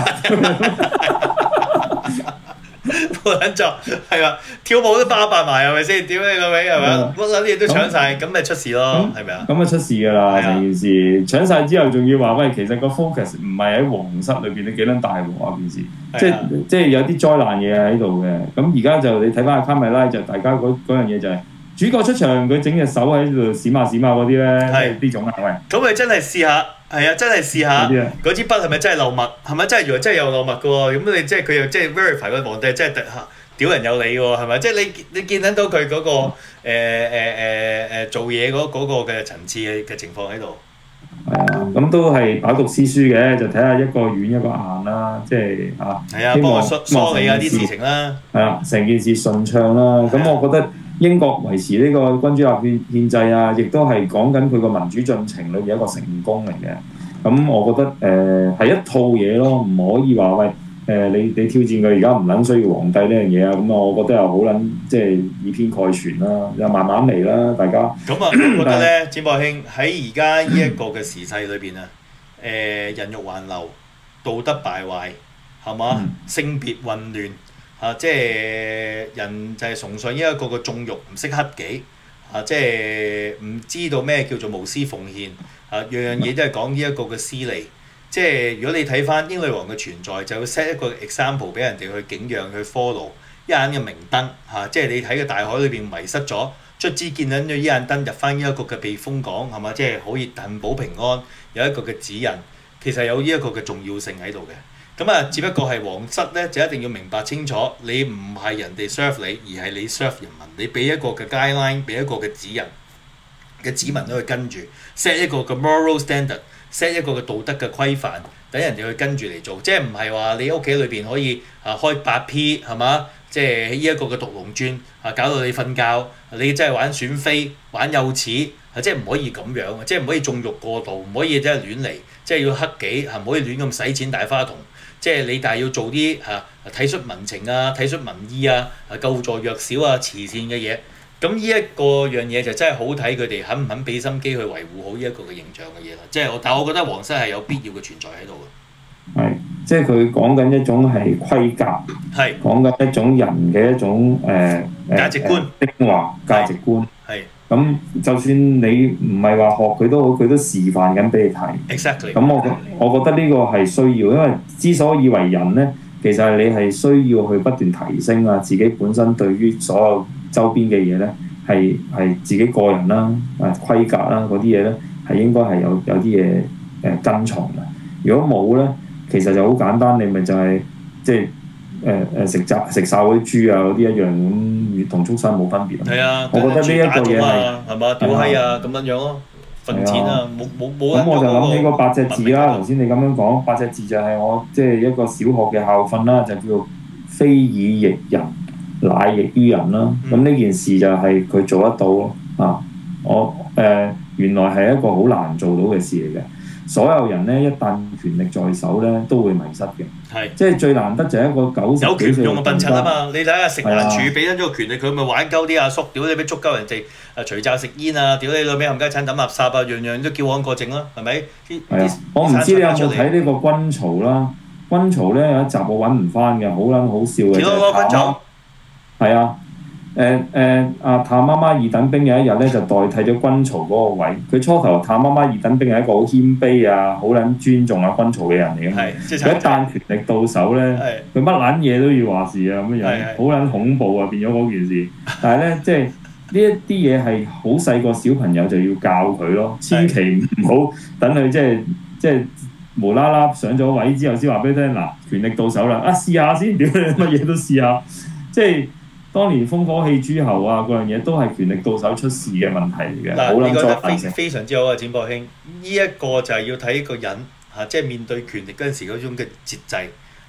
冇撚作係嘛？跳舞都包辦埋係咪先？屌你個位係咪？乜撚嘢都搶晒，咁咪出事咯，係咪啊？ 咁咪出事㗎啦！成件事搶晒之後，仲要話喂，其實個 focus 唔係喺皇室裏邊，你幾撚大鑊啊件事？即係即係有啲災難嘢喺度嘅。咁而家就你睇翻阿卡米拉就大家嗰嗰樣嘢就係、是。主角出場，佢整隻手喺度閃下閃下嗰啲咧，係呢種啊，喂！ 咁你真係試下，係啊，真係試下嗰支筆係咪真係漏墨？係咪真係原來真係有漏墨嘅喎？咁你即係佢又即係 verify 個皇帝真係屌人有理喎，係咪？即係你你見得到佢嗰、嗰個誒誒誒誒做嘢嗰嗰個嘅層次嘅嘅情況喺度。 係啊，咁都係飽讀詩書嘅，就睇下一個軟一個硬啦，即係嚇。係啊，幫我梳梳理下啲事情啦。係啊，成件事順暢啦。咁我覺得。英國維持呢個君主立憲制啊，亦都係講緊佢個民主進程裏邊一個成功嚟嘅。咁我覺得誒係、呃、一套嘢咯，唔可以話喂誒、呃、你你挑戰佢而家唔撚需要皇帝呢樣嘢啊。咁啊，我覺得又好撚即係以偏概全啦，又慢慢嚟啦，大家。 咁啊，我覺得咧，展博兄喺而家呢一個嘅時勢裏邊啊，誒、呃、人肉橫流、道德敗壞，係嘛？嗯、性別混亂。啊！即係人就係崇尚呢一個嘅縱慾，唔識克己。啊！即係唔知道咩叫做無私奉獻。啊！樣樣嘢都係講呢一個嘅私利。即係如果你睇翻英女王嘅存在，就要 set 一個 example 俾人哋去敬仰、去 follow。一眼嘅明燈嚇、啊，即係你睇個大海裏邊迷失咗，卒之見緊咗呢眼燈入翻呢一個嘅避風港，係嘛？即係可以恆保平安，有一個嘅指引。其實有呢一個嘅重要性喺度嘅。咁啊，只不過係皇室咧，就一定要明白清楚，你唔係人哋 serve 你，而係你 serve 人民。你俾一個嘅 guideline，俾一個嘅指引嘅子民都去跟住 ，set 一個嘅 moral standard，set 一個嘅道德嘅規範，等人哋去跟住嚟做。即係唔係話你屋企裏邊可以啊開八 P 係嘛？即係呢一個嘅獨龍鑽啊，搞到你瞓覺，你真係玩選妃、玩幼齒，啊即係唔可以咁樣，即係唔可以縱慾過度，唔可以真係亂嚟，即係要克己，係唔可以亂咁使錢大花筒。即係你，但係要做啲嚇體恤民情啊、體恤民意啊、救助弱小啊、慈善嘅嘢。咁呢一個樣嘢就真係好睇佢哋肯唔肯俾心機去維護好呢一個嘅形象嘅嘢啦。即係我，但係我覺得皇室係有必要嘅存在喺度嘅。 係，即係佢講緊一種係規格，係講緊一種人嘅一種誒誒、呃、 價值觀、 精華價值觀。係。咁就算你唔係話學佢都好，佢都示範緊俾你睇。 Exactly。 咁我我覺得呢個係需要，因為之所以為人咧，其實係你係需要去不斷提升啊，自己本身對於所有周邊嘅嘢咧，係係自己個人啦、啊規格啦嗰啲嘢咧，係應該係有有啲嘢誒跟從嘅。如果冇咧，其實就好簡單，你咪就係、是、即係。誒誒食雜食曬嗰啲豬啊嗰啲一樣咁，同畜生冇分別。係啊，我覺得呢一個嘢係係嘛，屌閪啊咁樣樣咯，瞓錢啊冇冇冇。 咁我就諗起個八隻字啦，頭先你咁樣講，八隻字就係我即係一個小學嘅校訓啦，就叫做非以役人，乃役於人啦。咁呢、嗯、件事就係佢做得到咯啊！我誒、呃、原來係一個好難做到嘅事嚟嘅。所有人咧，一旦權力在手咧，都會迷失嘅。係，即係最難得就係一個九十幾歲有權用嘅笨柒啊嘛！你睇下食環署俾咗個權力，佢咪玩鳩啲阿叔，屌你俾捉鳩人哋誒除罩食煙啊，屌你老味冚家鏟抌垃圾啊，樣樣都叫安過正啦，係咪？ 係啊，我唔知你有冇睇呢個軍曹啦？軍曹咧有一集我揾唔翻嘅，好撚好笑嘅。幾多個軍曹？係啊。誒誒啊！探媽媽二等兵有一日咧就代替咗軍曹嗰個位。佢初頭探媽媽二等兵係一個好謙卑啊、好撚尊重啊軍曹嘅人嚟嘅嘛。佢一旦權力到手咧，佢乜撚嘢都要話事啊咁樣樣，好撚恐怖啊變咗嗰件事。但係咧，即係呢一啲嘢係好細個小朋友就要教佢咯，千祈唔好等佢即係即係無啦啦上咗位之後先話俾你聽嗱，權力到手啦，啊試下先，屌你乜嘢都試下，即係。當年烽火戲諸侯啊，嗰樣嘢都係權力到手出事嘅問題嚟嘅。嗱，你覺得非非常之好啊，展博兄。呢、這、一個就係要睇個人嚇、啊，即係面對權力嗰陣時嗰種嘅節制。嗱、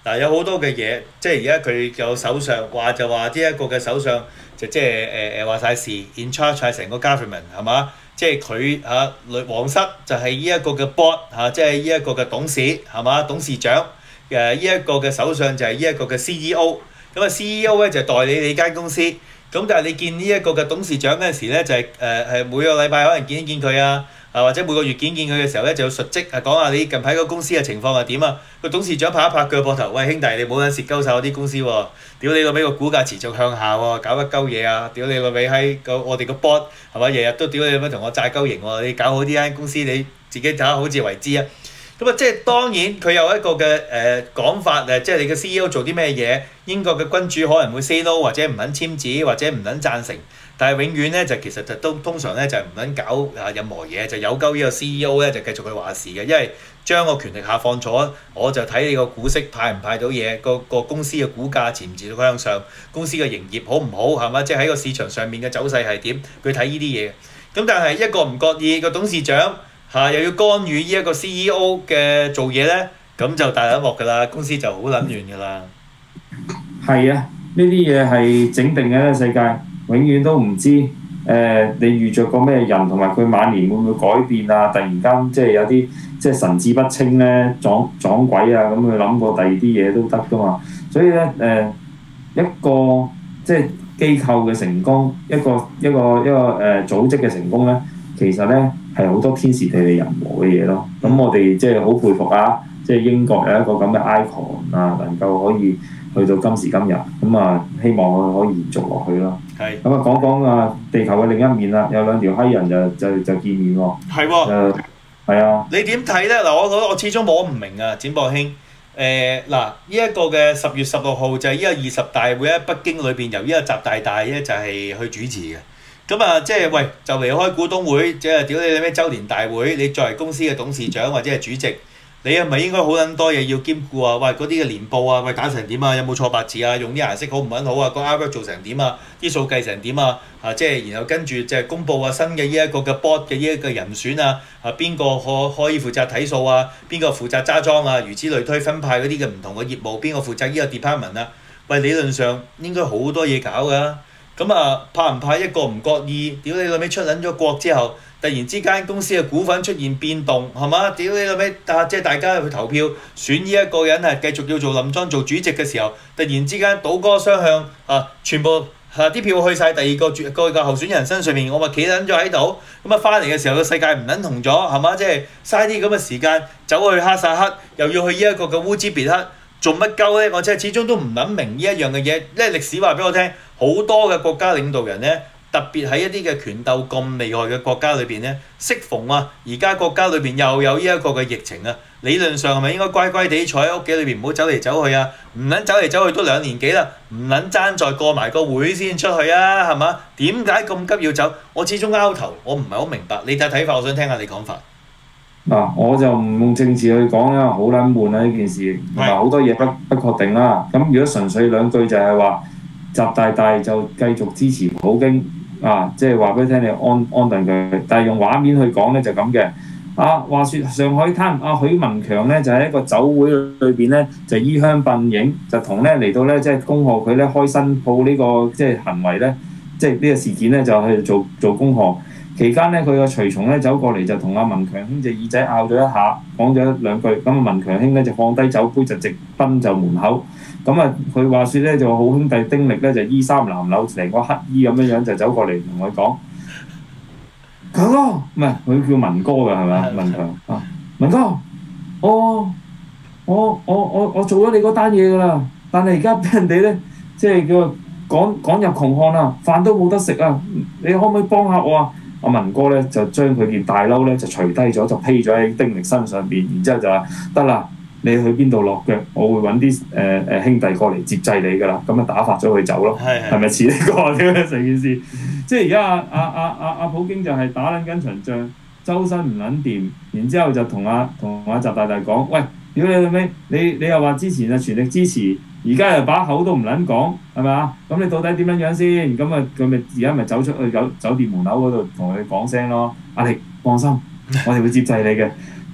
嗱有好多嘅嘢，即係而家佢有首相話就話呢一個嘅首相就即係誒誒話晒事 in charge 係成個 government 係嘛？即係佢嚇皇室就係呢一個嘅 board 嚇，即係呢一個嘅董事係嘛？董事長誒呢一個嘅首相就係呢一個嘅 C E O， 咁啊 C E O 咧就代理你間公司，咁但係你見呢一個嘅董事長嗰陣時咧就係誒係每個禮拜可能見一見佢啊。啊或者每個月見見佢嘅時候咧，就要述職啊講下你近排個公司嘅情況係點啊？個董事長拍一拍佢個膊頭，喂兄弟你冇撚蝕鳩晒我啲公司喎、啊！屌你老味個股價持續向下喎、啊，搞乜鳩嘢啊？屌你老味喺個我哋個 board 係咪？日日都屌你老味同我債鳩型喎！你搞好呢間公司你自己睇下好自為之啊！咁啊即係當然佢有一個嘅誒、呃、講法誒，即係你嘅 C E O 做啲咩嘢，英國嘅君主可能會 say no 或者唔肯簽字或者唔肯贊成。但係永遠咧就其實就都通常咧就唔撚搞啊任何嘢，就有鳩呢個 C E O 咧就繼續去話事嘅，因為將個權力下放咗，我就睇你個股息派唔派到嘢，個個公司嘅股價持唔持續向上，公司嘅營業好唔好係嘛？即係喺個市場上面嘅走勢係點？佢睇呢啲嘢。咁但係一個唔覺意個董事長嚇、啊、又要干預呢一個 C E O 嘅做嘢咧，咁就大一幕㗎啦，公司就好撚亂㗎啦。 係啊，呢啲嘢係整定嘅世界。永遠都唔知誒、呃，你遇着個咩人，同埋佢晚年會唔會改變啊？突然間即係有啲即係神志不清咧，撞撞鬼啊！咁佢諗過第二啲嘢都得噶嘛。所以咧誒、呃，一個即係機構嘅成功，一個一個一個誒、呃、組織嘅成功咧，其實咧係好多天時地利人和嘅嘢咯。咁我哋即係好佩服啊！即係英國有一個咁嘅 icon 啊，能夠可以去到今時今日，咁啊希望佢可以延續落去咯。係。咁啊講講啊地球嘅另一面啦，有兩條閪人就就就見面喎。係喎。誒係啊。你點睇咧？嗱，我覺得我始終摸唔明啊，展博兄。誒嗱，呢一個嘅十月十六號就係呢個二十大會喺北京裏邊，由呢個習大大咧就係去主持嘅。咁啊，即係喂，就嚟開股東會，即係屌你咩週年大會，你作為公司嘅董事長或者係主席。你係咪應該好撚多嘢要兼顧啊？喂，嗰啲嘅年報啊，喂搞成點啊？有冇錯白字啊？用啲顏色好唔撚好啊？個 artwork 做成點啊？啲數計成點啊？啊，即係然後跟住就係公佈啊新嘅呢一個嘅 board 嘅呢一個人選啊，啊邊個可可以負責睇數啊？邊個負責揸莊啊？如此類推分派嗰啲嘅唔同嘅業務，邊個負責呢個 department 啊？喂，理論上應該好多嘢搞㗎。咁啊，派唔派一個唔覺意，屌你老味出撚咗國之後。突然之間公司嘅股份出現變動，係嘛？屌你老味！啊，即係大家去投票選呢一個人係繼續要做林莊做主席嘅時候，突然之間倒戈雙向啊，全部啊啲票去晒第二個主個個候選人身上面，我咪企撚咗喺度。咁啊翻嚟嘅時候個世界唔撚同咗，係嘛？即係嘥啲咁嘅時間走去哈薩克，又要去呢一個嘅烏茲別克，做乜鳩咧？我真係始終都唔諗明呢一樣嘅嘢，因為歷史話俾我聽，好多嘅國家領導人咧。特別喺一啲嘅權鬥咁厲害嘅國家裏邊咧，適逢啊，而家國家裏邊又有呢一個嘅疫情啊，理論上係咪應該乖乖地坐喺屋企裏邊唔好走嚟走去啊？唔撚走嚟走去都兩年幾啦，唔撚爭再過埋個會先出去啊？係嘛？點解咁急要走？我始終拗頭，我唔係好明白。你嘅睇法，我想聽下你講法。嗱，我就唔用政治去講啦，好撚悶啊呢件事，同埋好多嘢不不確定啦。咁如果純粹兩句就係話，習大大就繼續支持普京。啊，即係話俾你聽，你安安頓佢，但係用畫面去講咧就咁嘅。啊，話説上海灘，阿、啊、許文強咧就喺、是、一個酒會裏邊咧就衣香鬢影，就同咧嚟到咧即係恭賀佢咧開新鋪呢、這個即係、就是、行為咧，即係呢個事件咧就去做做恭賀。期間咧佢個隨從咧走過嚟就同阿文強兄隻耳仔拗咗一下，講咗兩句，咁啊文強兄咧就放低酒杯就直奔就門口。咁啊，佢話説咧就好兄弟丁力咧就衣衫襤褸，成個乞衣咁樣樣就走過嚟同佢講：強哥，唔係佢叫文哥㗎係咪？文強啊，文哥，我我我我我做咗你嗰單嘢㗎啦，但係而家俾人哋咧即係叫趕趕入窮巷啦，飯都冇得食啊！你可唔可以幫下我啊？阿文哥咧就將佢件大褸咧就除低咗，就披咗喺丁力身上邊，然之後就話：得啦。你去邊度落腳？我會揾啲誒誒兄弟過嚟接濟你㗎啦。咁啊打發咗佢走咯，係咪似呢個咁樣成件事？即係而家阿阿阿阿阿普京就係打撚緊場仗，周身唔撚掂，然之後就同阿同阿習大大講：喂，屌你老味，你你又話之前啊全力支持，而家又把口都唔撚講，係咪啊？咁你到底點樣樣先？咁啊佢咪而家咪走出去酒酒店門口嗰度同佢講聲咯。阿力放心，我哋會接濟你嘅。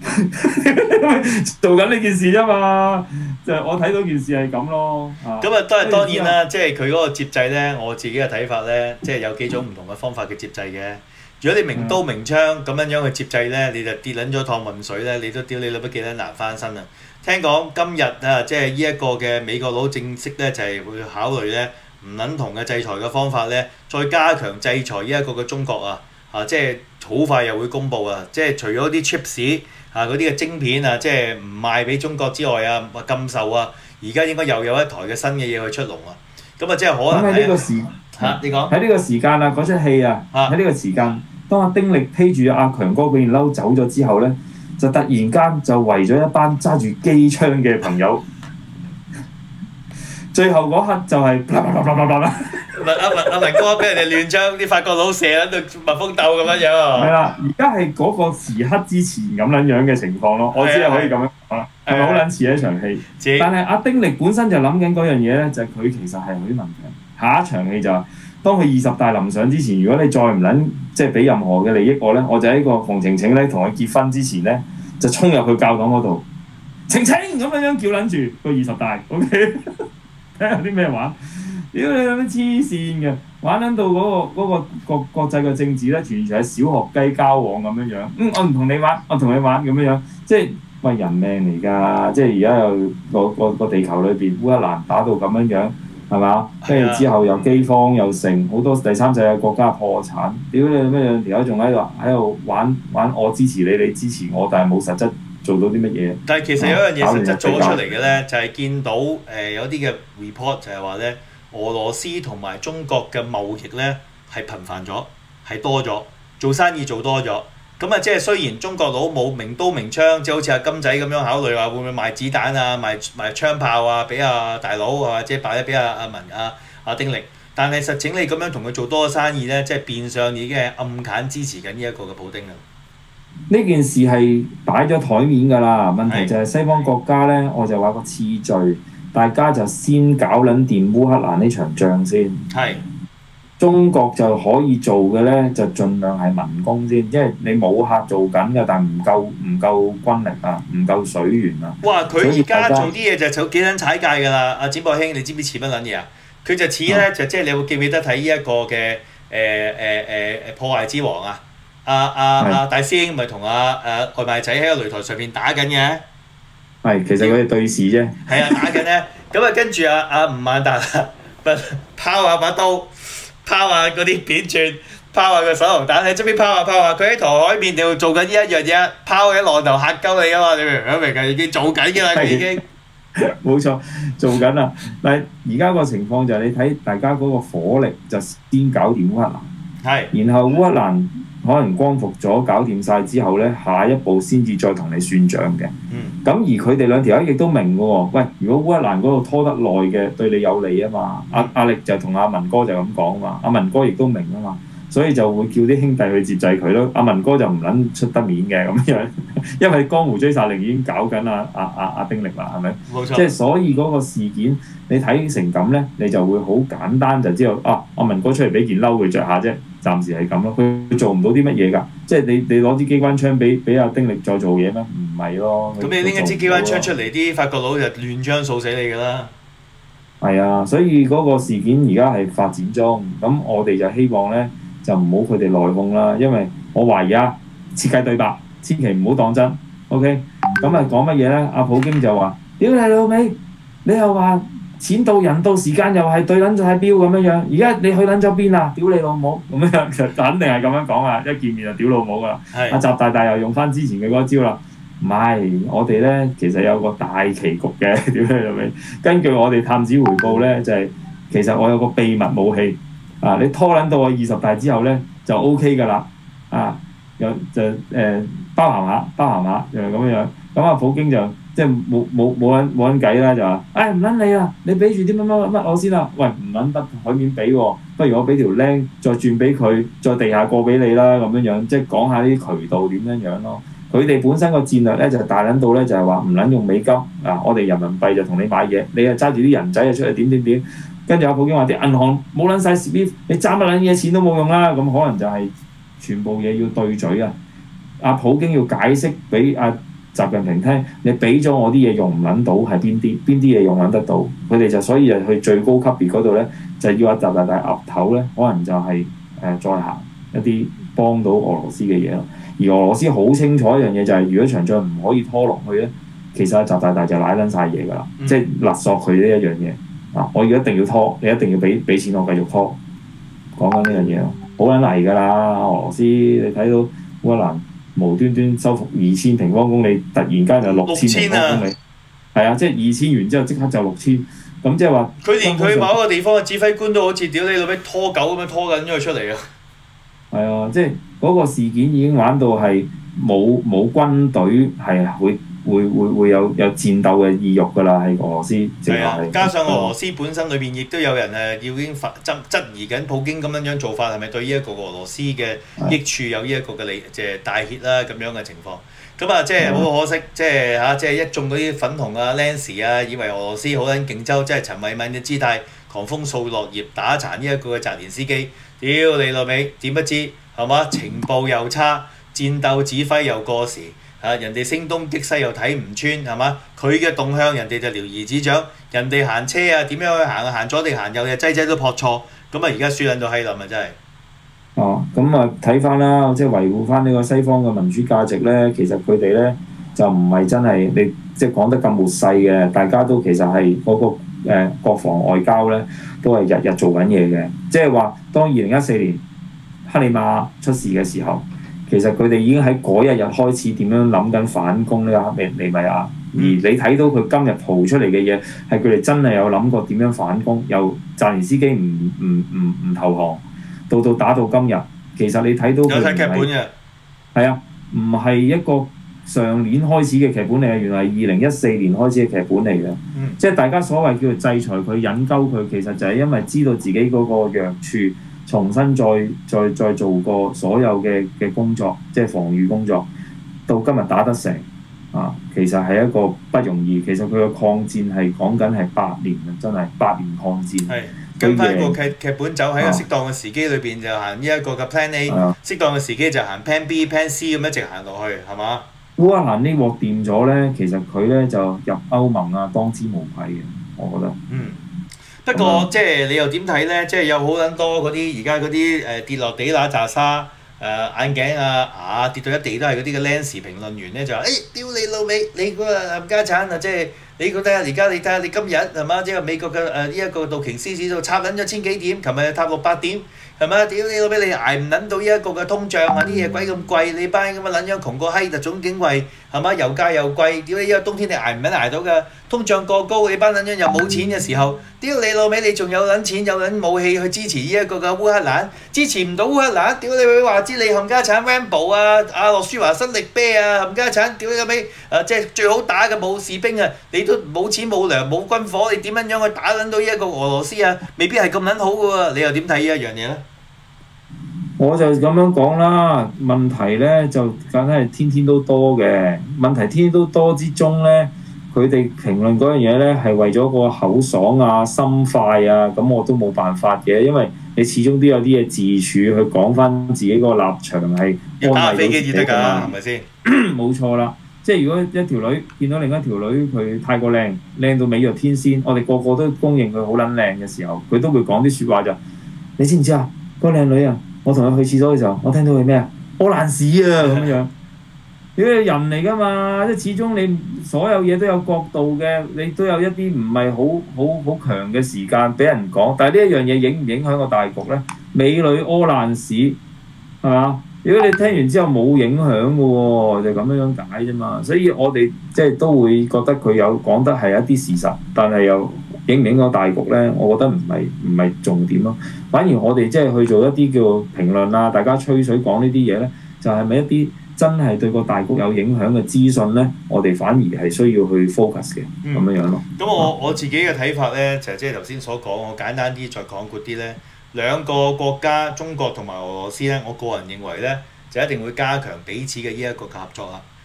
做緊呢件事啫嘛，就我睇到件事係咁咯。 咁啊，都係當然啦，即係佢嗰個接濟咧，我自己嘅睇法咧，即係有幾種唔同嘅方法嘅接濟嘅。如果你明刀明槍咁樣樣去接濟咧，你就跌撚咗趟渾水咧，你都屌你老母幾撚難翻身啊！聽講今日啊，即係呢一個嘅美國佬正式咧就係會考慮咧唔撚同嘅制裁嘅方法咧，再加強制裁呢一個嘅中國啊！啊，即係好快又會公布啊！即係除咗啲 chips 啊嗰啲嘅晶片啊，即係唔賣俾中國之外啊，禁售啊，而家應該又有一台嘅新嘅嘢去出籠啊！咁啊，即係可能喺呢個時嚇，你講喺呢個時間啊，嗰出戲啊，喺呢個時間，當阿丁力披住阿強哥嗰件褸走咗之後咧，就突然間就圍咗一班揸住機槍嘅朋友，最後嗰刻就係啪啪啪啪啪啪。 阿文阿文哥俾人哋亂槍，啲法國佬射喺度蜜蜂鬥咁樣樣啊！ 係啦，而家係嗰個時刻之前咁撚樣嘅情況咯，我只係可以咁樣講啦，係咪好撚似一場戲？但係阿丁力本身就諗緊嗰樣嘢咧，就係佢其實係許文強。下一場戲就係當佢二十大臨上之前，如果你再唔撚即係俾任何嘅利益我咧，我就喺個馮晴晴咧同佢結婚之前咧，就衝入去教堂嗰度，晴晴咁樣樣叫撚住個二十大 ，OK？ 睇下有啲咩玩？屌你咁樣黐線嘅，玩撚到嗰、嗰個嗰、嗰個國國際嘅政治咧，完全係小學雞交往咁樣樣。嗯，我唔同你玩，我同你玩咁樣樣，即係喂人命嚟㗎！即係而家又個個個地球裏邊烏克蘭打到咁樣樣，係嘛？跟住之後又饑荒又成，好多第三世界國家破產。屌你咩樣？條友仲喺度喺度玩玩，我支持你，你支持我，但係冇實質做到啲乜嘢。 但係其實有一樣嘢實質做咗出嚟嘅咧，就係見到誒、呃、有啲嘅 report 就係話咧。俄羅斯同埋中國嘅貿易咧係頻繁咗，係多咗，做生意做多咗。咁啊，即係雖然中國佬冇明刀明槍，即係好似阿金仔咁樣考慮話會唔會賣子彈啊、賣賣槍炮啊，俾阿大佬啊，或者擺咗俾阿阿文阿阿丁力。但係實情你咁樣同佢做多生意咧，即係變相已經係暗揀支持緊呢一個嘅普丁啦。 呢件事係擺咗台面㗎啦，問題就係西方國家咧，我就話個次序。大家就先搞撚掂烏克蘭呢場仗先。係。中國就可以做嘅咧，就盡量係民工先，因為你冇客做緊嘅，但唔夠唔夠軍力啊，唔夠水源啊。哇！佢而家做啲嘢就就幾撚踩界㗎啦，阿展博兄，你知唔知似乜撚嘢啊？佢就似咧，就即係你會記唔記得睇呢一個嘅誒誒誒誒破壞之王啊？阿阿阿大師兄咪同阿誒外賣仔喺個擂台上邊打緊嘅。 係，其實佢哋對視啫。 係啊，打緊咧，咁啊跟住阿阿吳孟達拋下把刀，拋下嗰啲扁鑽，拋下個手榴彈喺側邊拋下拋下，佢喺台海面度做緊呢一樣嘢，拋喺浪頭嚇鳩你啊嘛！你明唔明啊？已經做緊㗎啦，佢已經。 冇錯，做緊啦。但係而家個情況就係你睇大家嗰個火力就先搞掂烏克蘭，係，然後烏克蘭。可能光復咗搞掂晒之後咧，下一步先至再同你算賬嘅。咁、嗯、而佢哋兩條友亦都明嘅喎。喂，如果烏克蘭嗰度拖得耐嘅，對你有利啊嘛。阿、嗯、阿力就同阿文哥就咁講啊嘛。阿文哥亦都明啊嘛，所以就會叫啲兄弟去接濟佢咯。阿文哥就唔撚出得面嘅咁樣，因為江湖追殺令已經搞緊阿阿阿阿丁力啦，係咪？冇錯。即係所以嗰個事件你睇成咁咧，你就會好簡單就知道啊。阿文哥出嚟俾件褸佢着下啫。暫時係咁咯，佢做唔到啲乜嘢㗎？即係你你攞支機關槍俾俾阿丁力再做嘢咩？唔係咯。咁你拎一支機關槍出嚟，啲法國佬就亂槍掃死你㗎啦。係啊，所以嗰個事件而家係發展中，咁我哋就希望咧就唔好佢哋內訌啦，因為我懷疑啊，設計對白，千祈唔好當真。OK，咁啊講乜嘢咧？阿普京就話：屌你老味，你又話。錢到人到時間又係對撚晒標咁樣樣，而家你去撚咗邊啊？屌你老母咁樣，就肯定係咁樣講啊！一見面就屌老母噶啦。阿習大大又用翻之前嘅嗰招啦。唔係，我哋咧其實有個大棋局嘅，屌你老味。根據我哋探子回報咧，就係、是、其實我有個秘密武器啊！你拖撚到我二十大之後咧，就 O K 噶啦。啊，有就誒、呃、包含下，包含下就係咁樣。咁啊，普京就。即係冇冇冇撚冇撚計啦，就話，唉唔撚你啦，你俾住啲乜乜乜我先啦，喂唔撚得海面俾喎，不如我俾條僆再轉俾佢，再地下過俾你啦咁樣樣，即係講下啲渠道點樣樣咯。佢哋本身個戰略咧就係大撚到咧就係話唔撚用美金啊，我哋人民幣就同你買嘢，你又揸住啲人仔就出嚟點點點，跟住阿普京話啲銀行冇撚晒 Swift，你揸乜撚嘢錢都冇用啦，咁可能就係全部嘢要對嘴啊！阿普京要解釋俾阿習近平聽，你俾咗我啲嘢用唔撚到係邊啲？邊啲嘢用撚得到？佢哋就所以就去最高級別嗰度咧，就要阿習大大岌頭咧，可能就係、是、誒、呃、再行一啲幫到俄羅斯嘅嘢咯。而俄羅斯好清楚一樣嘢就係、是，如果場仗唔可以拖落去咧，其實阿習大大就賴撚晒嘢㗎啦，嗯、即係勒索佢呢一樣嘢啊！我要一定要拖，你一定要俾俾錢我繼續拖，講緊呢樣嘢咯，好撚嚟㗎啦！俄羅斯你睇到烏克蘭無端端收復二千平方公里，突然間就六千平方公里，係啊，即係二千完之後即刻就六千，咁即係話佢連佢某一個地方嘅指揮官都好似屌你老味拖狗咁樣拖緊咗佢出嚟啊！ 係啊，即係嗰個事件已經玩到係冇冇軍隊係會會會會有有戰鬥嘅意欲㗎啦，喺俄羅斯。係啊， 加上俄羅斯本身裏邊亦都有人誒要已經質質疑緊普京咁樣樣做法係咪對呢一個俄羅斯嘅益處有呢一個嘅利即係帶挈啦咁樣嘅情況。咁啊，即係好可惜，即係嚇，即係一眾嗰啲粉紅啊、Nancy 啊，以為俄羅斯好撚勁州，即係陳慧敏嘅姿態，狂風掃落葉打殘呢一個嘅澤連斯基。屌你老味，點不知係嘛？情報又差，戰鬥指揮又過時，嚇人哋聲東擊西又睇唔穿，係嘛？佢嘅動向人哋就了如指掌，人哋行車啊點樣去行啊？行左定行右嘅劑劑都撲錯，咁啊而家輸撚到閪冧啊真係。 哦，咁啊睇翻啦，即係維護翻呢個西方嘅民主價值咧，其實佢哋咧就唔係真係你即係講得咁末世嘅，大家都其實係嗰、那個誒、呃、國防外交咧都係日日做緊嘢嘅，即係話當二零一四年克里馬出事嘅時候，其實佢哋已經喺嗰一日開始點樣諗緊反攻呢個克里米亞，而你睇到佢今日蒲出嚟嘅嘢係佢哋真係有諗過點樣反攻，由澤連斯基唔唔唔唔投降。到到打到今日，其實你睇到佢有睇劇本嘅， 係啊，唔係一個上年開始嘅劇本嚟嘅，原來係二零一四年開始嘅劇本嚟嘅。嗯、即係大家所謂叫做制裁佢、引咎佢，其實就係因為知道自己嗰個弱處，重新再再再做過所有嘅嘅工作，即係防禦工作，到今日打得成啊，其實係一個不容易。其實佢嘅抗戰係講緊係八年啊，真係八年抗戰。係。 跟翻個劇劇本走喺個適當嘅時機裏邊就行呢一個嘅 Plan A，啊、適當嘅時機就行 Plan B、Plan C 咁一直行落去，係嘛？ 烏克蘭呢鑊掂咗咧，其實佢咧就入歐盟啊，當之無愧嘅，我覺得。嗯。 不過、嗯、即係你又點睇咧？即係有好撚多嗰啲而家嗰啲誒跌落地揦炸沙誒、呃、眼鏡啊牙跌到一地都係嗰啲嘅 Lens 評論員咧就話：誒、哎、屌你老味，你嗰個冚家產啊！即係。你覺得而家你睇下你今日係嘛？即係美國嘅誒呢一個道瓊斯指數插撚咗千幾點，琴日插六百點，係咪？屌你老味，你捱唔撚到呢一個嘅通脹啊！啲嘢鬼咁貴，你班咁嘅撚樣窮過閪特總警衛係嘛？油價又貴，屌你依個冬天你捱唔撚捱到㗎？通脹過高，你班撚樣又冇錢嘅時候，屌你老味，你仲有撚錢有撚武器去支持呢一個嘅烏克蘭？支持唔到烏克蘭，屌你會話知你冚家產 Rambo 啊，阿諾舒華辛力啤啊，冚家產，屌你老味誒，即係最好打嘅武士兵啊！你都冇錢冇糧冇軍火，你點樣樣去打撚到呢一個俄羅斯啊？未必係咁撚好嘅喎，你又點睇呢一樣嘢咧？ 我就咁樣講啦，問題咧就梗係天天都多嘅。問題天天都多之中咧，佢哋評論嗰樣嘢咧係為咗個口爽啊、心快啊，咁我都冇辦法嘅，因為你始終都有啲嘢自處去講翻自己個立場係安慰到自己㗎嘛，係咪先？冇錯啦，即係如果一條女見到另一條女佢太過靚，靚到美若天仙，我哋個個都公認佢好撚靚嘅時候，佢都會講啲説話就：你知唔知啊？嗰個靚女啊！我同佢去廁所嘅時候，我聽到佢咩啊？屙爛屎啊咁樣。你係人嚟㗎嘛，即係始終你所有嘢都有角度嘅，你都有一啲唔係好好好強嘅時間俾人講。但係呢一樣嘢影唔影響個大局咧？美女屙爛屎係嘛？如果你聽完之後冇影響嘅喎，就咁樣樣解啫嘛。所以我哋即係都會覺得佢有講得係一啲事實，但係又影唔影響大局咧？我覺得唔係唔係重點咯。反而我哋即係去做一啲叫評論啊，大家吹水講呢啲嘢咧，就係咪一啲真係對個大局有影響嘅資訊咧？我哋反而係需要去 focus 嘅咁、嗯、樣樣咯。 咁我我自己嘅睇法咧，就係即係頭先所講，我簡單啲再講闊啲咧，兩個國家中國同埋俄羅斯咧，我個人認為咧，就一定會加強彼此嘅呢一個合作啦。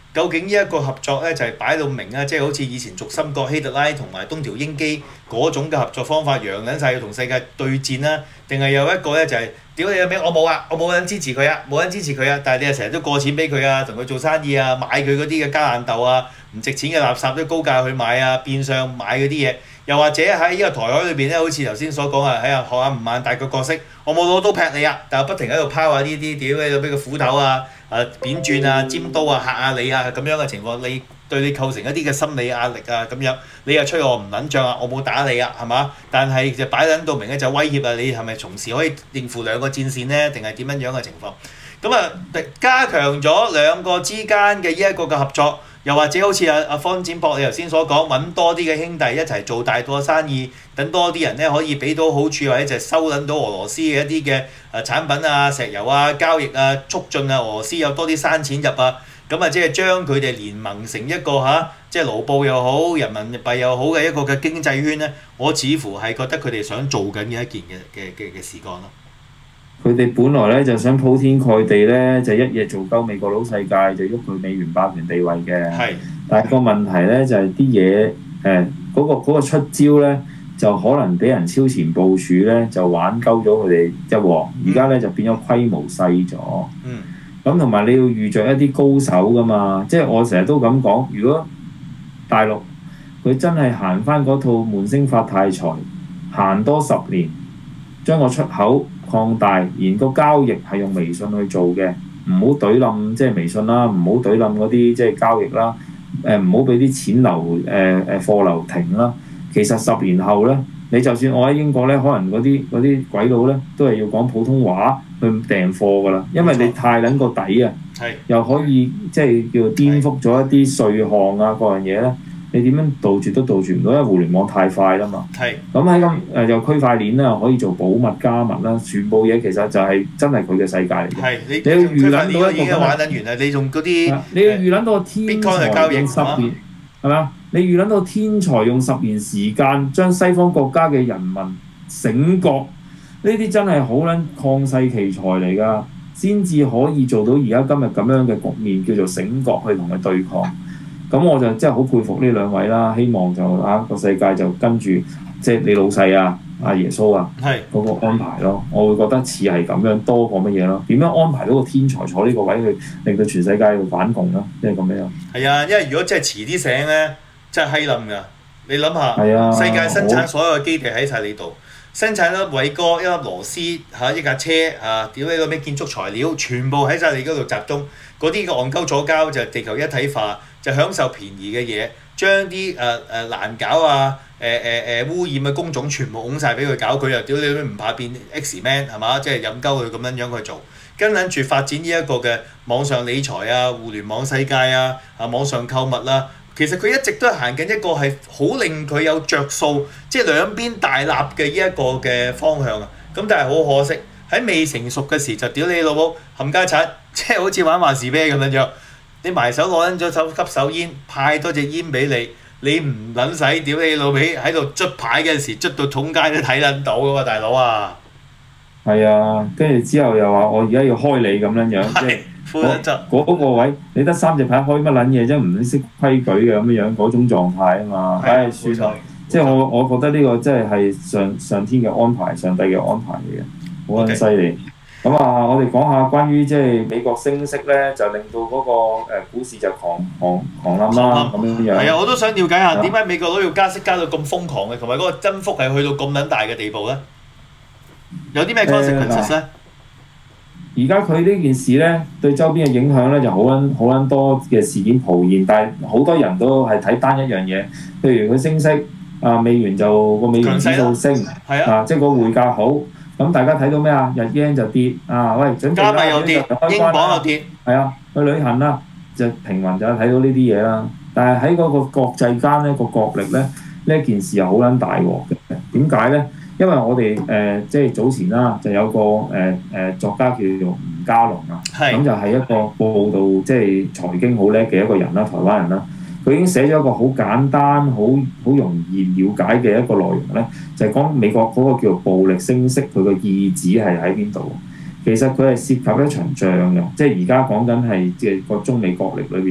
究竟呢一個合作咧就係擺到明啊，即係好似以前軸心國希特拉同埋東條英機嗰種嘅合作方法，揚撚晒要同世界對戰啦，定係有一個咧就係、是、屌你有咩我冇啊，我冇人支持佢啊，冇人支持佢啊，但係你又成日都過錢俾佢啊，同佢做生意啊，買佢嗰啲嘅加爛豆啊，唔值錢嘅垃圾都高價去買啊，變相買嗰啲嘢。又或者喺呢個台海裏邊咧，好似頭先所講啊，喺啊學下吳孟達個角色，我冇攞刀劈你啊，但係不停喺度拋下呢啲屌你俾個斧頭啊、啊扁鑽啊、尖刀啊嚇下你啊咁樣嘅情況，你對你構成一啲嘅心理壓力啊咁樣，你又吹我唔撚仗啊，我冇打你啊，係嘛？但係就擺撚到明咧就威脅啊，你係咪從時可以應付兩個戰線呢？定係點樣樣嘅情況？咁啊，加強咗兩個之間嘅呢一個嘅合作。又或者好似阿阿方展博你頭先所講，揾多啲嘅兄弟一齊做大個生意，等多啲人咧可以俾到好處，或者就係收撚到俄羅斯嘅一啲嘅誒產品啊、石油啊、交易啊，促進啊俄羅斯有多啲生錢入啊，咁啊即係將佢哋聯盟成一個嚇、啊，即係盧布又好、人民幣又好嘅一個嘅經濟圈咧，我似乎係覺得佢哋想做緊嘅一件嘅嘅嘅嘅事幹咯。 佢哋本來咧就想鋪天蓋地咧，就一夜做鳩美國佬世界，就喐佢美元霸權地位嘅。係。但係個問題咧就係啲嘢誒嗰個嗰個出招咧，就可能俾人超前部署咧，就玩鳩咗佢哋一鑊。而家咧就變咗規模細咗。嗯。咁同埋你要遇着一啲高手噶嘛，即係我成日都咁講，如果大陸佢真係行翻嗰套悶聲發大財，行多十年，將個出口擴大，然個交易係用微信去做嘅，唔好懟冧即係微信啦，唔好懟冧嗰啲即係交易啦，誒唔好俾啲錢流誒誒、呃、貨流停啦。其實十年後咧，你就算我喺英國咧，可能嗰啲嗰啲鬼佬咧都係要講普通話去訂貨㗎啦，因為你太撚個底啊，又可以即係叫顛覆咗一啲稅項啊各樣嘢咧。你點樣杜絕都杜絕唔到，因為互聯網太快啦嘛。係。咁喺咁誒又區塊鏈啦，可以做保密加密啦，全部嘢其實就係真係佢嘅世界嚟嘅。係。你你要預諗到一個咁玩緊完啦，你用嗰啲你要預諗到個天才用十年係嘛？你預諗到天才用十年時間將西方國家嘅人民醒覺，呢啲真係好撚曠世奇才嚟㗎，先至可以做到而家今日咁樣嘅局面，叫做醒覺去同佢對抗。咁我就真係好佩服呢兩位啦，希望就啊個世界就跟住即係你老細啊、阿耶穌啊嗰個安排咯。我會覺得似係咁樣多過乜嘢咯。點樣安排到個天才坐呢個位去令到全世界去反共咯？即係咁樣。係啊，因為如果真係遲啲醒咧，真係閪冧㗎。你諗下，世界生產所有嘅基地喺晒你度，生產一粒偉哥、一粒螺絲嚇、一架車嚇，屌你個咩建築材料，全部喺晒你嗰度集中。嗰啲嘅戇鳩左膠就地球一體化，就享受便宜嘅嘢，將啲誒誒難搞啊、誒誒誒污染嘅工種全部拱晒俾佢搞，佢又屌你都唔怕變 X man 係嘛？即係飲鳩佢咁樣樣去做，跟緊住發展呢一個嘅網上理財啊、互聯網世界啊、啊網上購物啦、啊。其實佢一直都係行緊一個係好令佢有着數，即係兩邊大立嘅呢一個嘅方向啊。咁但係好可惜。喺未成熟嘅時就屌你老母冚家鏟，即係好似玩話事啤咁樣樣。你埋手攞緊咗手吸手煙，派多隻煙俾你，你唔撚使屌你老味喺度捽牌嘅時捽到桶街都睇撚到㗎嘛，大佬啊！係啊，跟住之後又話我而家要開你咁樣樣，即係嗰嗰個位你得三隻牌開乜撚嘢啫？唔識規矩嘅咁樣樣嗰種狀態啊嘛。唉，算啦，即係我我覺得呢個真係係上上天嘅安排，上帝嘅安排嚟嘅。好撚犀利，咁啊！我哋講下關於即係美國升息咧，就令到嗰個誒股市就狂狂狂冧啦咁樣樣。係啊，我都想了解下點解美國佬要加息加到咁瘋狂嘅，同埋嗰個增幅係去到咁撚大嘅地步咧？有啲咩 consequences 咧？而家佢呢件事咧，對周邊嘅影響咧就好撚好撚多嘅事件浮現，但係好多人都係睇單一樣嘢，譬如佢升息啊，美元就個美元指數升，係啊，即係個匯價好。咁大家睇到咩啊？日 yen 就跌啊！喂，準備加幣又跌，英鎊又跌，係啊，去旅行啦，就平民就睇到呢啲嘢啦。但係喺嗰個國際間咧，個角力咧，呢一件事又好撚大鑊嘅。點解咧？因為我哋誒、呃、即係早前啦，就有個誒誒、呃、作家叫做吳家龍啊，咁就係一個報道即係財經好叻嘅一個人啦，台灣人啦。佢已經寫咗一個好簡單、好好容易了解嘅一個內容咧，就係、是、講美國嗰個叫做暴力升息，佢個意旨係喺邊度？其實佢係涉及一場仗嘅，即係而家講緊係即係個中美角力裏邊咧，佢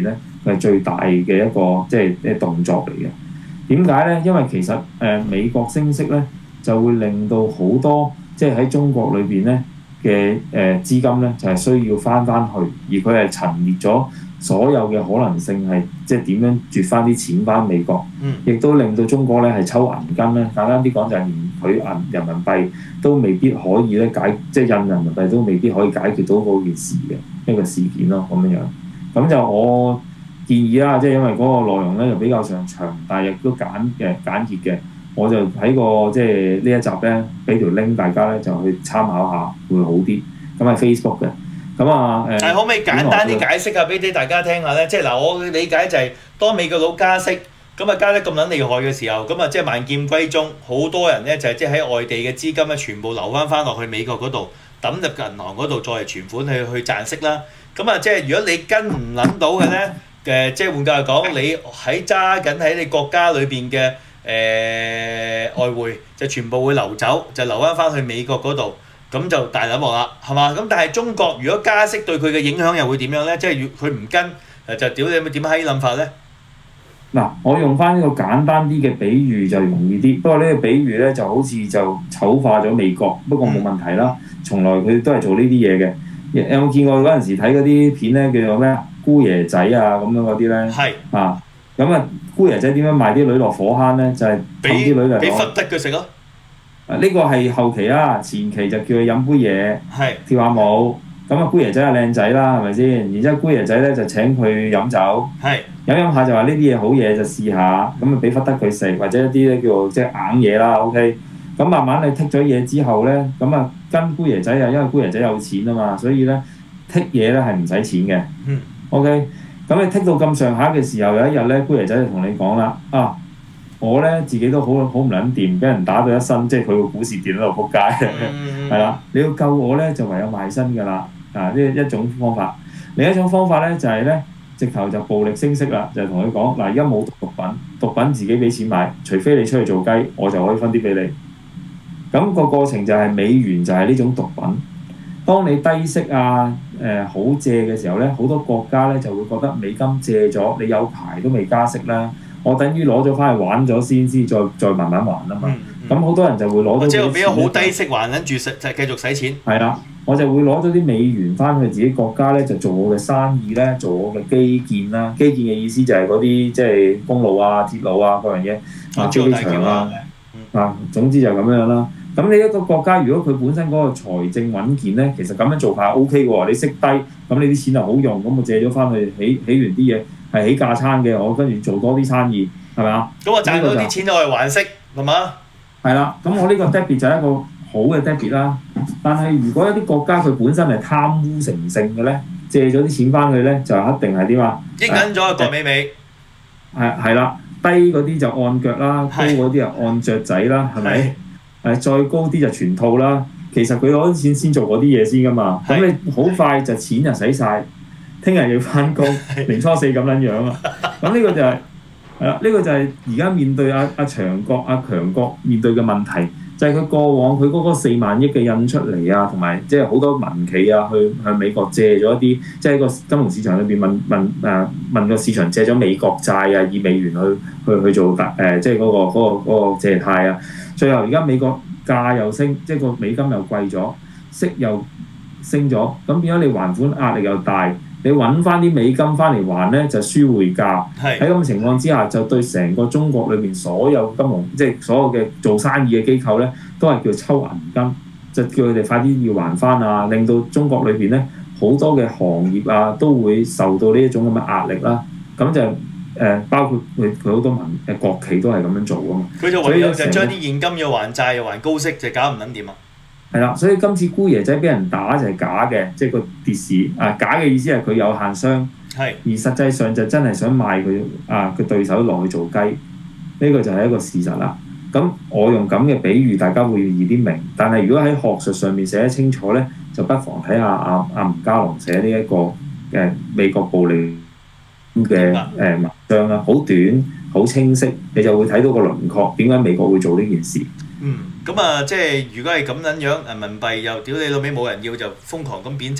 係最大嘅一個即係誒動作嚟嘅。點解咧？因為其實誒、呃、美國升息咧，就會令到好多即係喺中國裏邊咧嘅誒資金咧，就係、是、需要翻翻去，而佢係陳列咗所有嘅可能性係即係點樣絕翻啲錢翻美國，亦、嗯、都令到中國咧係抽銀根咧。簡單啲講就係連佢銀人民幣都未必可以咧解，即係印人民幣都未必可以解決到嗰件事嘅一個事件咯，咁樣樣。咁就我建議啦，即係因為嗰個內容咧就比較上長，但係亦都簡嘅簡潔嘅，我就喺個即係呢一集咧俾條 link 大家咧就去參考下會好啲。咁係 Facebook 嘅。咁啊誒， 但係可唔可以簡單啲解釋下俾啲大家聽下咧？即係嗱，我嘅理解就係當美國佬加息，咁啊加得咁撚厲害嘅時候，咁啊即係萬劍歸宗，好多人咧就係即係喺外地嘅資金咧，全部流翻翻落去美國嗰度，抌入銀行嗰度作為存款去去賺息啦。咁啊即係如果你跟唔撚到嘅咧，誒即係換句話講，你喺揸緊喺你國家裏邊嘅誒外匯，就全部會流走，就流翻翻去美國嗰度。咁就大撚鑊啦，係嘛？咁但係中國如果加息對佢嘅影響又會點樣咧？即係佢唔跟，誒就屌你咪點閪諗法咧？ 嗱，我用翻呢個簡單啲嘅比喻就容易啲。不過呢個比喻咧就好似就醜化咗美國，不過冇問題啦。從來佢都係做呢啲嘢嘅。有冇見過嗰陣時睇嗰啲片咧叫做咩姑爺仔啊咁樣嗰啲咧？係啊，咁啊姑爺仔點樣賣啲女落火坑咧？就係俾啲女嚟俾忽得佢食咯。呢個係後期啦，前期就叫佢飲杯嘢，跳下舞。咁啊，姑爺仔係靚仔啦，係咪先？然之後姑爺仔咧就請佢飲酒，飲飲下就話呢啲嘢好嘢就試下，咁啊俾忽得佢食，或者一啲咧叫做即係硬嘢啦。OK，咁慢慢你剔咗嘢之後咧，咁啊跟姑爺仔啊，因為姑爺仔有錢啊嘛，所以咧剔嘢咧係唔使錢嘅。嗯、OK，咁你剔到咁上下嘅時候，有一日咧，姑爺仔就同你講啦，啊！我咧自己都好好唔撚掂，俾人打到一身，即係佢個股市跌喺度撲街，係啦、嗯。你要救我咧，就唯有賣身㗎啦。啊，呢一種方法。另一種方法咧就係、是、咧，直頭就暴力升息啦，就同佢講嗱，而家冇毒品，毒品自己俾錢買，除非你出去做雞，我就可以分啲俾你。咁、那個過程就係美元就係呢種毒品。當你低息啊誒、呃、好借嘅時候咧，好多國家咧就會覺得美金借咗，你有排都未加息啦。我等於攞咗翻去玩咗先，先再再慢慢還啊嘛。咁好、嗯嗯、多人就會攞到。即係俾咗好低息還，跟住就繼續使錢。係啦，我就會攞咗啲美元翻去自己國家咧，就做我嘅生意咧，做我嘅基建啦。基建嘅意思就係嗰啲即係公路啊、鐵路啊嗰樣嘢啊、機場啊啊，總之就咁樣啦。咁你一個國家如果佢本身嗰個財政穩健咧，其實咁樣做法係 O K 嘅喎。你息低，咁你啲錢就好用，咁我借咗翻去起起完啲嘢。係起價餐嘅，我跟住做多啲生意，係咪啊？咁我賺到啲錢就去還息，係嘛？係啦，咁我呢個 debit 就係一個好嘅 debit 啦。但係如果一啲國家佢本身係貪污成性嘅咧，借咗啲錢翻去咧，就一定係點啊？益緊咗個美美。係係啦，低嗰啲就按腳啦，高嗰啲就按雀仔啦，係咪？誒，再高啲就全套啦。其實佢攞啲錢先做嗰啲嘢先㗎嘛。咁你好快就錢就使晒。聽日要翻工，年初四咁撚樣啊！咁呢個就係係啦，呢、呢個就係而家面對阿阿長國、阿強國面對嘅問題，就係、係、佢過往佢嗰個四萬億嘅印出嚟啊，同埋即係好多民企啊，去向美國借咗一啲，即係喺個金融市場裏邊問問誒問個市場借咗美國債啊，以美元去去去做大誒，即係嗰個嗰、嗰個嗰個借貸啊。最後而家美國價又升，即係個美金又貴咗，息又升咗，咁變咗你還款壓力又大。你揾翻啲美金翻嚟還咧，就輸匯價。喺咁嘅情況之下，就對成個中國裏面所有金融，即係所有嘅做生意嘅機構咧，都係叫抽銀根，就叫佢哋快啲要還翻啊！令到中國裏邊咧好多嘅行業啊，都會受到呢一種咁嘅壓力啦。咁就誒、呃，包括佢佢好多民誒國企都係咁樣做啊嘛。佢就唯有就將啲現金要還債又還高息，就搞唔撚掂啊！係啦，所以今次姑爺仔俾人打就係假嘅，即係個跌市啊！假嘅意思係佢有限商，係而實際上就真係想賣佢啊個對手落去做雞，呢、這個就係一個事實啦。咁我用咁嘅比喻，大家會易啲明。但係如果喺學術上面寫得清楚咧，就不妨睇下阿阿吳家龍寫呢一個誒、呃、美國暴利嘅誒文章啦，好短好清晰，你就會睇到個輪廓，點解美國會做呢件事。嗯。咁啊，即係如果係咁樣樣，人民幣又屌你老味冇人要，就瘋狂咁貶值。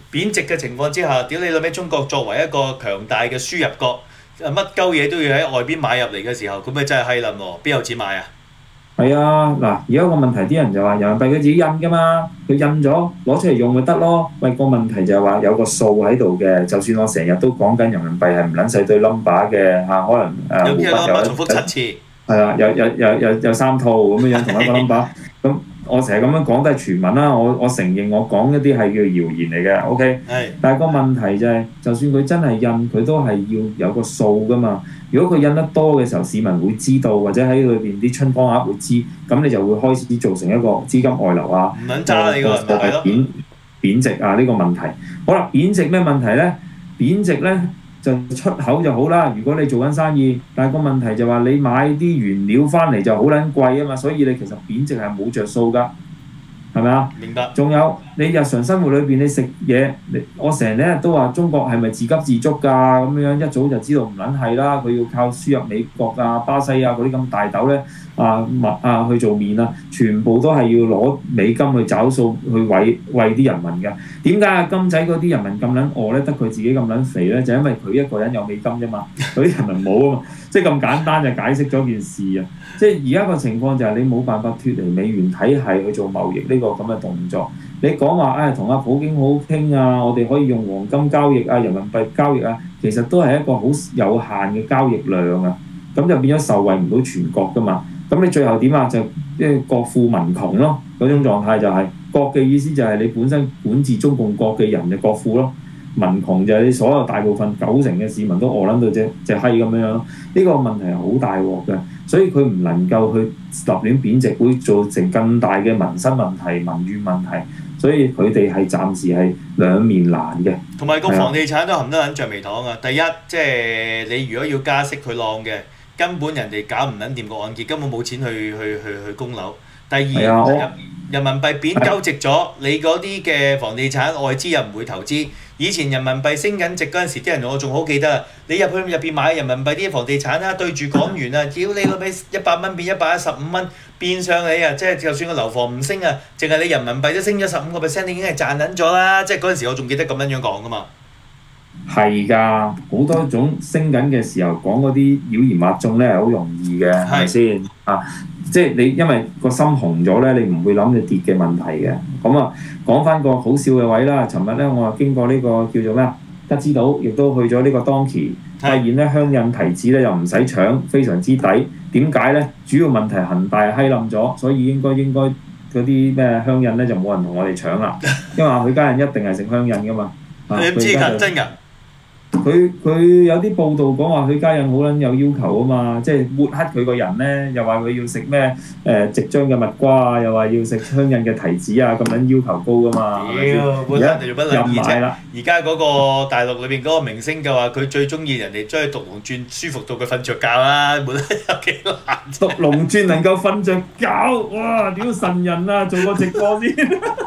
貶值嘅情況之下，屌你老味中國作為一個強大嘅輸入國，乜鳩嘢都要喺外邊買入嚟嘅時候，咁咪真係閪撚喎，邊有錢買啊？ 係啊，嗱，而家個問題啲人就話人民幣佢自己印㗎嘛，佢印咗攞出嚟用咪得咯。喂，個問題就係話有個數喺度嘅，就算我成日都講緊人民幣係唔撚使對 number 嘅嚇，可能誒有啲湖北 number 有重複七次， 係啊，有有有有有三套咁樣樣同一個 number 咁。我成日咁樣講都係傳聞啦，我我承認我講一啲係叫謠言嚟嘅 ，OK。 係。 但係個問題就係、是，就算佢真係印，佢都係要有個數㗎嘛。如果佢印得多嘅時候，市民會知道，或者喺裏邊啲春光客會知，咁你就會開始造成一個資金外流啊， 唔撚揸你個人民幣咯， 貶貶值啊呢、這個問題。好啦，貶值咩問題咧？貶值咧就出口就好啦。如果你做緊生意，但係個問題就話你買啲原料翻嚟就好撚貴啊嘛，所以你其實貶值係冇着數㗎，係咪啊？ 明白。 仲有你日常生活裏邊你食嘢，我成日都話中國係咪自給自足㗎咁樣，一早就知道唔撚係啦，佢要靠輸入美國啊、巴西啊嗰啲咁大豆咧啊物啊去做麵啊，全部都係要攞美金去找數去餵餵啲人民㗎。點解啊金仔嗰啲人民咁撚餓咧，得佢自己咁撚肥咧？就因為佢一個人有美金啫嘛，佢啲人民冇啊嘛，即係咁簡單就解釋咗件事啊！即係而家個情況就係你冇辦法脱離美元體系去做貿易呢個咁嘅動作。你講話誒同阿普京好好傾啊，我哋可以用黃金交易啊、人民幣交易啊，其實都係一個好有限嘅交易量啊，咁就變咗受惠唔到全國㗎嘛。咁你最後點啊？就即係國富民窮咯，嗰種狀態就係、是、國嘅意思就係你本身管治中共國嘅人就國富咯，民窮就係你所有大部分九成嘅市民都餓撚到隻隻閪咁樣咯。呢、這個問題係好大鑊嘅，所以佢唔能夠去立亂貶值，會造成更大嘅民生問題、民怨問題。所以佢哋係暫時係兩面難嘅。 同埋個房地產都含得撚橡皮糖啊！第一，即係你如果要加息佢浪嘅，根本人哋搞唔撚掂個按揭，根本冇錢去去去去供樓。第二， 啊、 人人民幣貶鳩值咗，你嗰啲嘅房地產外資又唔會投資。以前人民幣升緊值嗰陣時，啲人我仲好記得啊！你入去入邊買人民幣啲房地產啊，對住港元啊，屌你老味一百蚊變一百一十五蚊，變相你啊！即係就算個樓房唔升啊，淨係你人民幣都升咗十五個 percent，你已經係賺緊咗啦！即係嗰陣時我仲記得咁樣樣講噶嘛。 係㗎，好多種升緊嘅時候講嗰啲妖言惑眾咧係好容易嘅，係咪先啊？即係你因為個心紅咗咧，你唔會諗你跌嘅問題嘅。咁啊，講翻個好笑嘅位啦。尋日咧，我啊經過呢個叫做咩啊吉之島，亦都去咗呢個當期，發現咧香印提子咧又唔使搶，非常之抵。點解咧？主要問題恒大閪冧咗，所以應該應該嗰啲咩香印咧就冇人同我哋搶啦。因為佢家人一定係食香印㗎嘛。 啊、你唔知㗎，真㗎？ 佢佢有啲報道講話佢家人好撚有要求啊嘛，即係抹黑佢個人咧，又話佢要食咩誒直將嘅蜜瓜啊，又話要食香印嘅提子啊，咁撚要求高噶嘛。 屌，抹黑你做乜撚嘢啫？而家嗰個大陸裏邊嗰個明星嘅話，佢最中意人哋將佢毒龍鑽舒服到佢瞓着覺啦，抹黑有幾難？ 毒龍鑽能夠瞓着覺，哇！屌神人啊，做個直播先。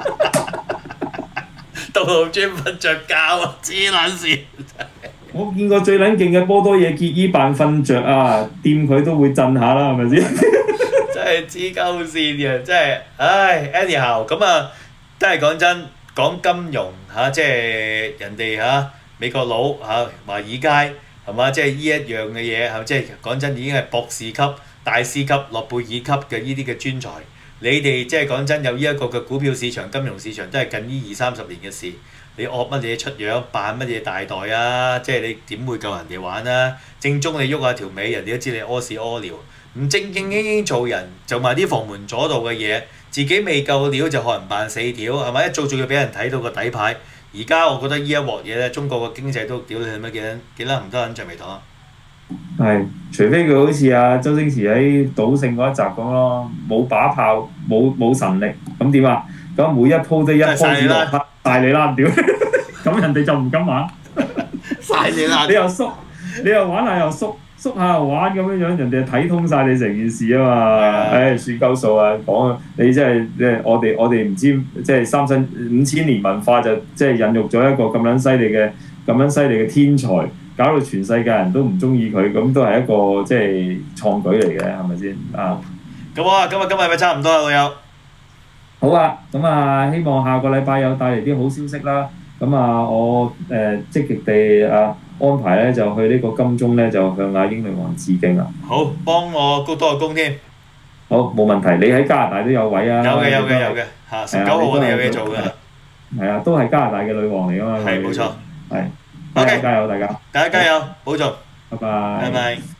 毒龍鑽瞓着覺啊，黐撚線！ 我見過最撚勁嘅波多野結衣扮瞓着啊，掂佢都會震下啦，係咪先？ 真係黐鳩線嘅，真係，唉 anyhow 咁啊，真係講真講金融嚇、啊，即係人哋嚇、啊、美國佬嚇華爾街係嘛，即係呢一樣嘅嘢係即係講真已經係博士級、大師級、諾貝爾級嘅呢啲嘅專才。你哋即係講真有呢一個嘅股票市場、金融市場都係近呢二三十年嘅事。你惡乜嘢出樣，扮乜嘢大袋啊？即係你點會夠人哋玩啊？正宗你喐下條尾，人哋都知你屙屎屙尿。唔正正經經做人，做埋啲旁門左道嘅嘢，自己未夠料就學人扮四條，係咪？一做仲要俾人睇到個底牌。而家我覺得呢一鑊嘢咧，中國個經濟都屌你係乜幾撚幾撚唔得撚橡皮糖啊！ 係，除非佢好似阿周星馳喺賭聖嗰一集咁咯，冇把炮，冇冇神力，咁點啊？咁每一鋪都一鋪子落黑，曬你啦！屌，咁人哋就唔敢玩。 曬你啦！ 你又縮，你又玩下又縮，縮下又玩咁樣樣，人哋睇通晒你成件事啊嘛！唉，算鳩數啊！講你真係即係我哋我哋唔知即係三新五千年文化就即係孕育咗一個咁撚犀利嘅咁撚犀利嘅天才。搞到全世界人都唔中意佢，咁都係一個即係創舉嚟嘅，係咪先啊？ 咁啊，今日今日咪差唔多啦，老友。 好啊，咁啊，希望下個禮拜有帶嚟啲好消息啦。 咁啊，我誒、呃、積極地啊安排咧，就去呢個金鐘咧，就向阿英女王致敬啦。 好，幫我高多個工添。 好，冇問題。你喺加拿大都有位啊？ 有嘅有嘅有嘅嚇，十九號我哋有嘢做㗎。 係啊，都係加拿大嘅女王嚟㗎嘛。 係冇錯。 係。 OK， 加油大家！ 大家加油，保重。 拜拜。 拜拜。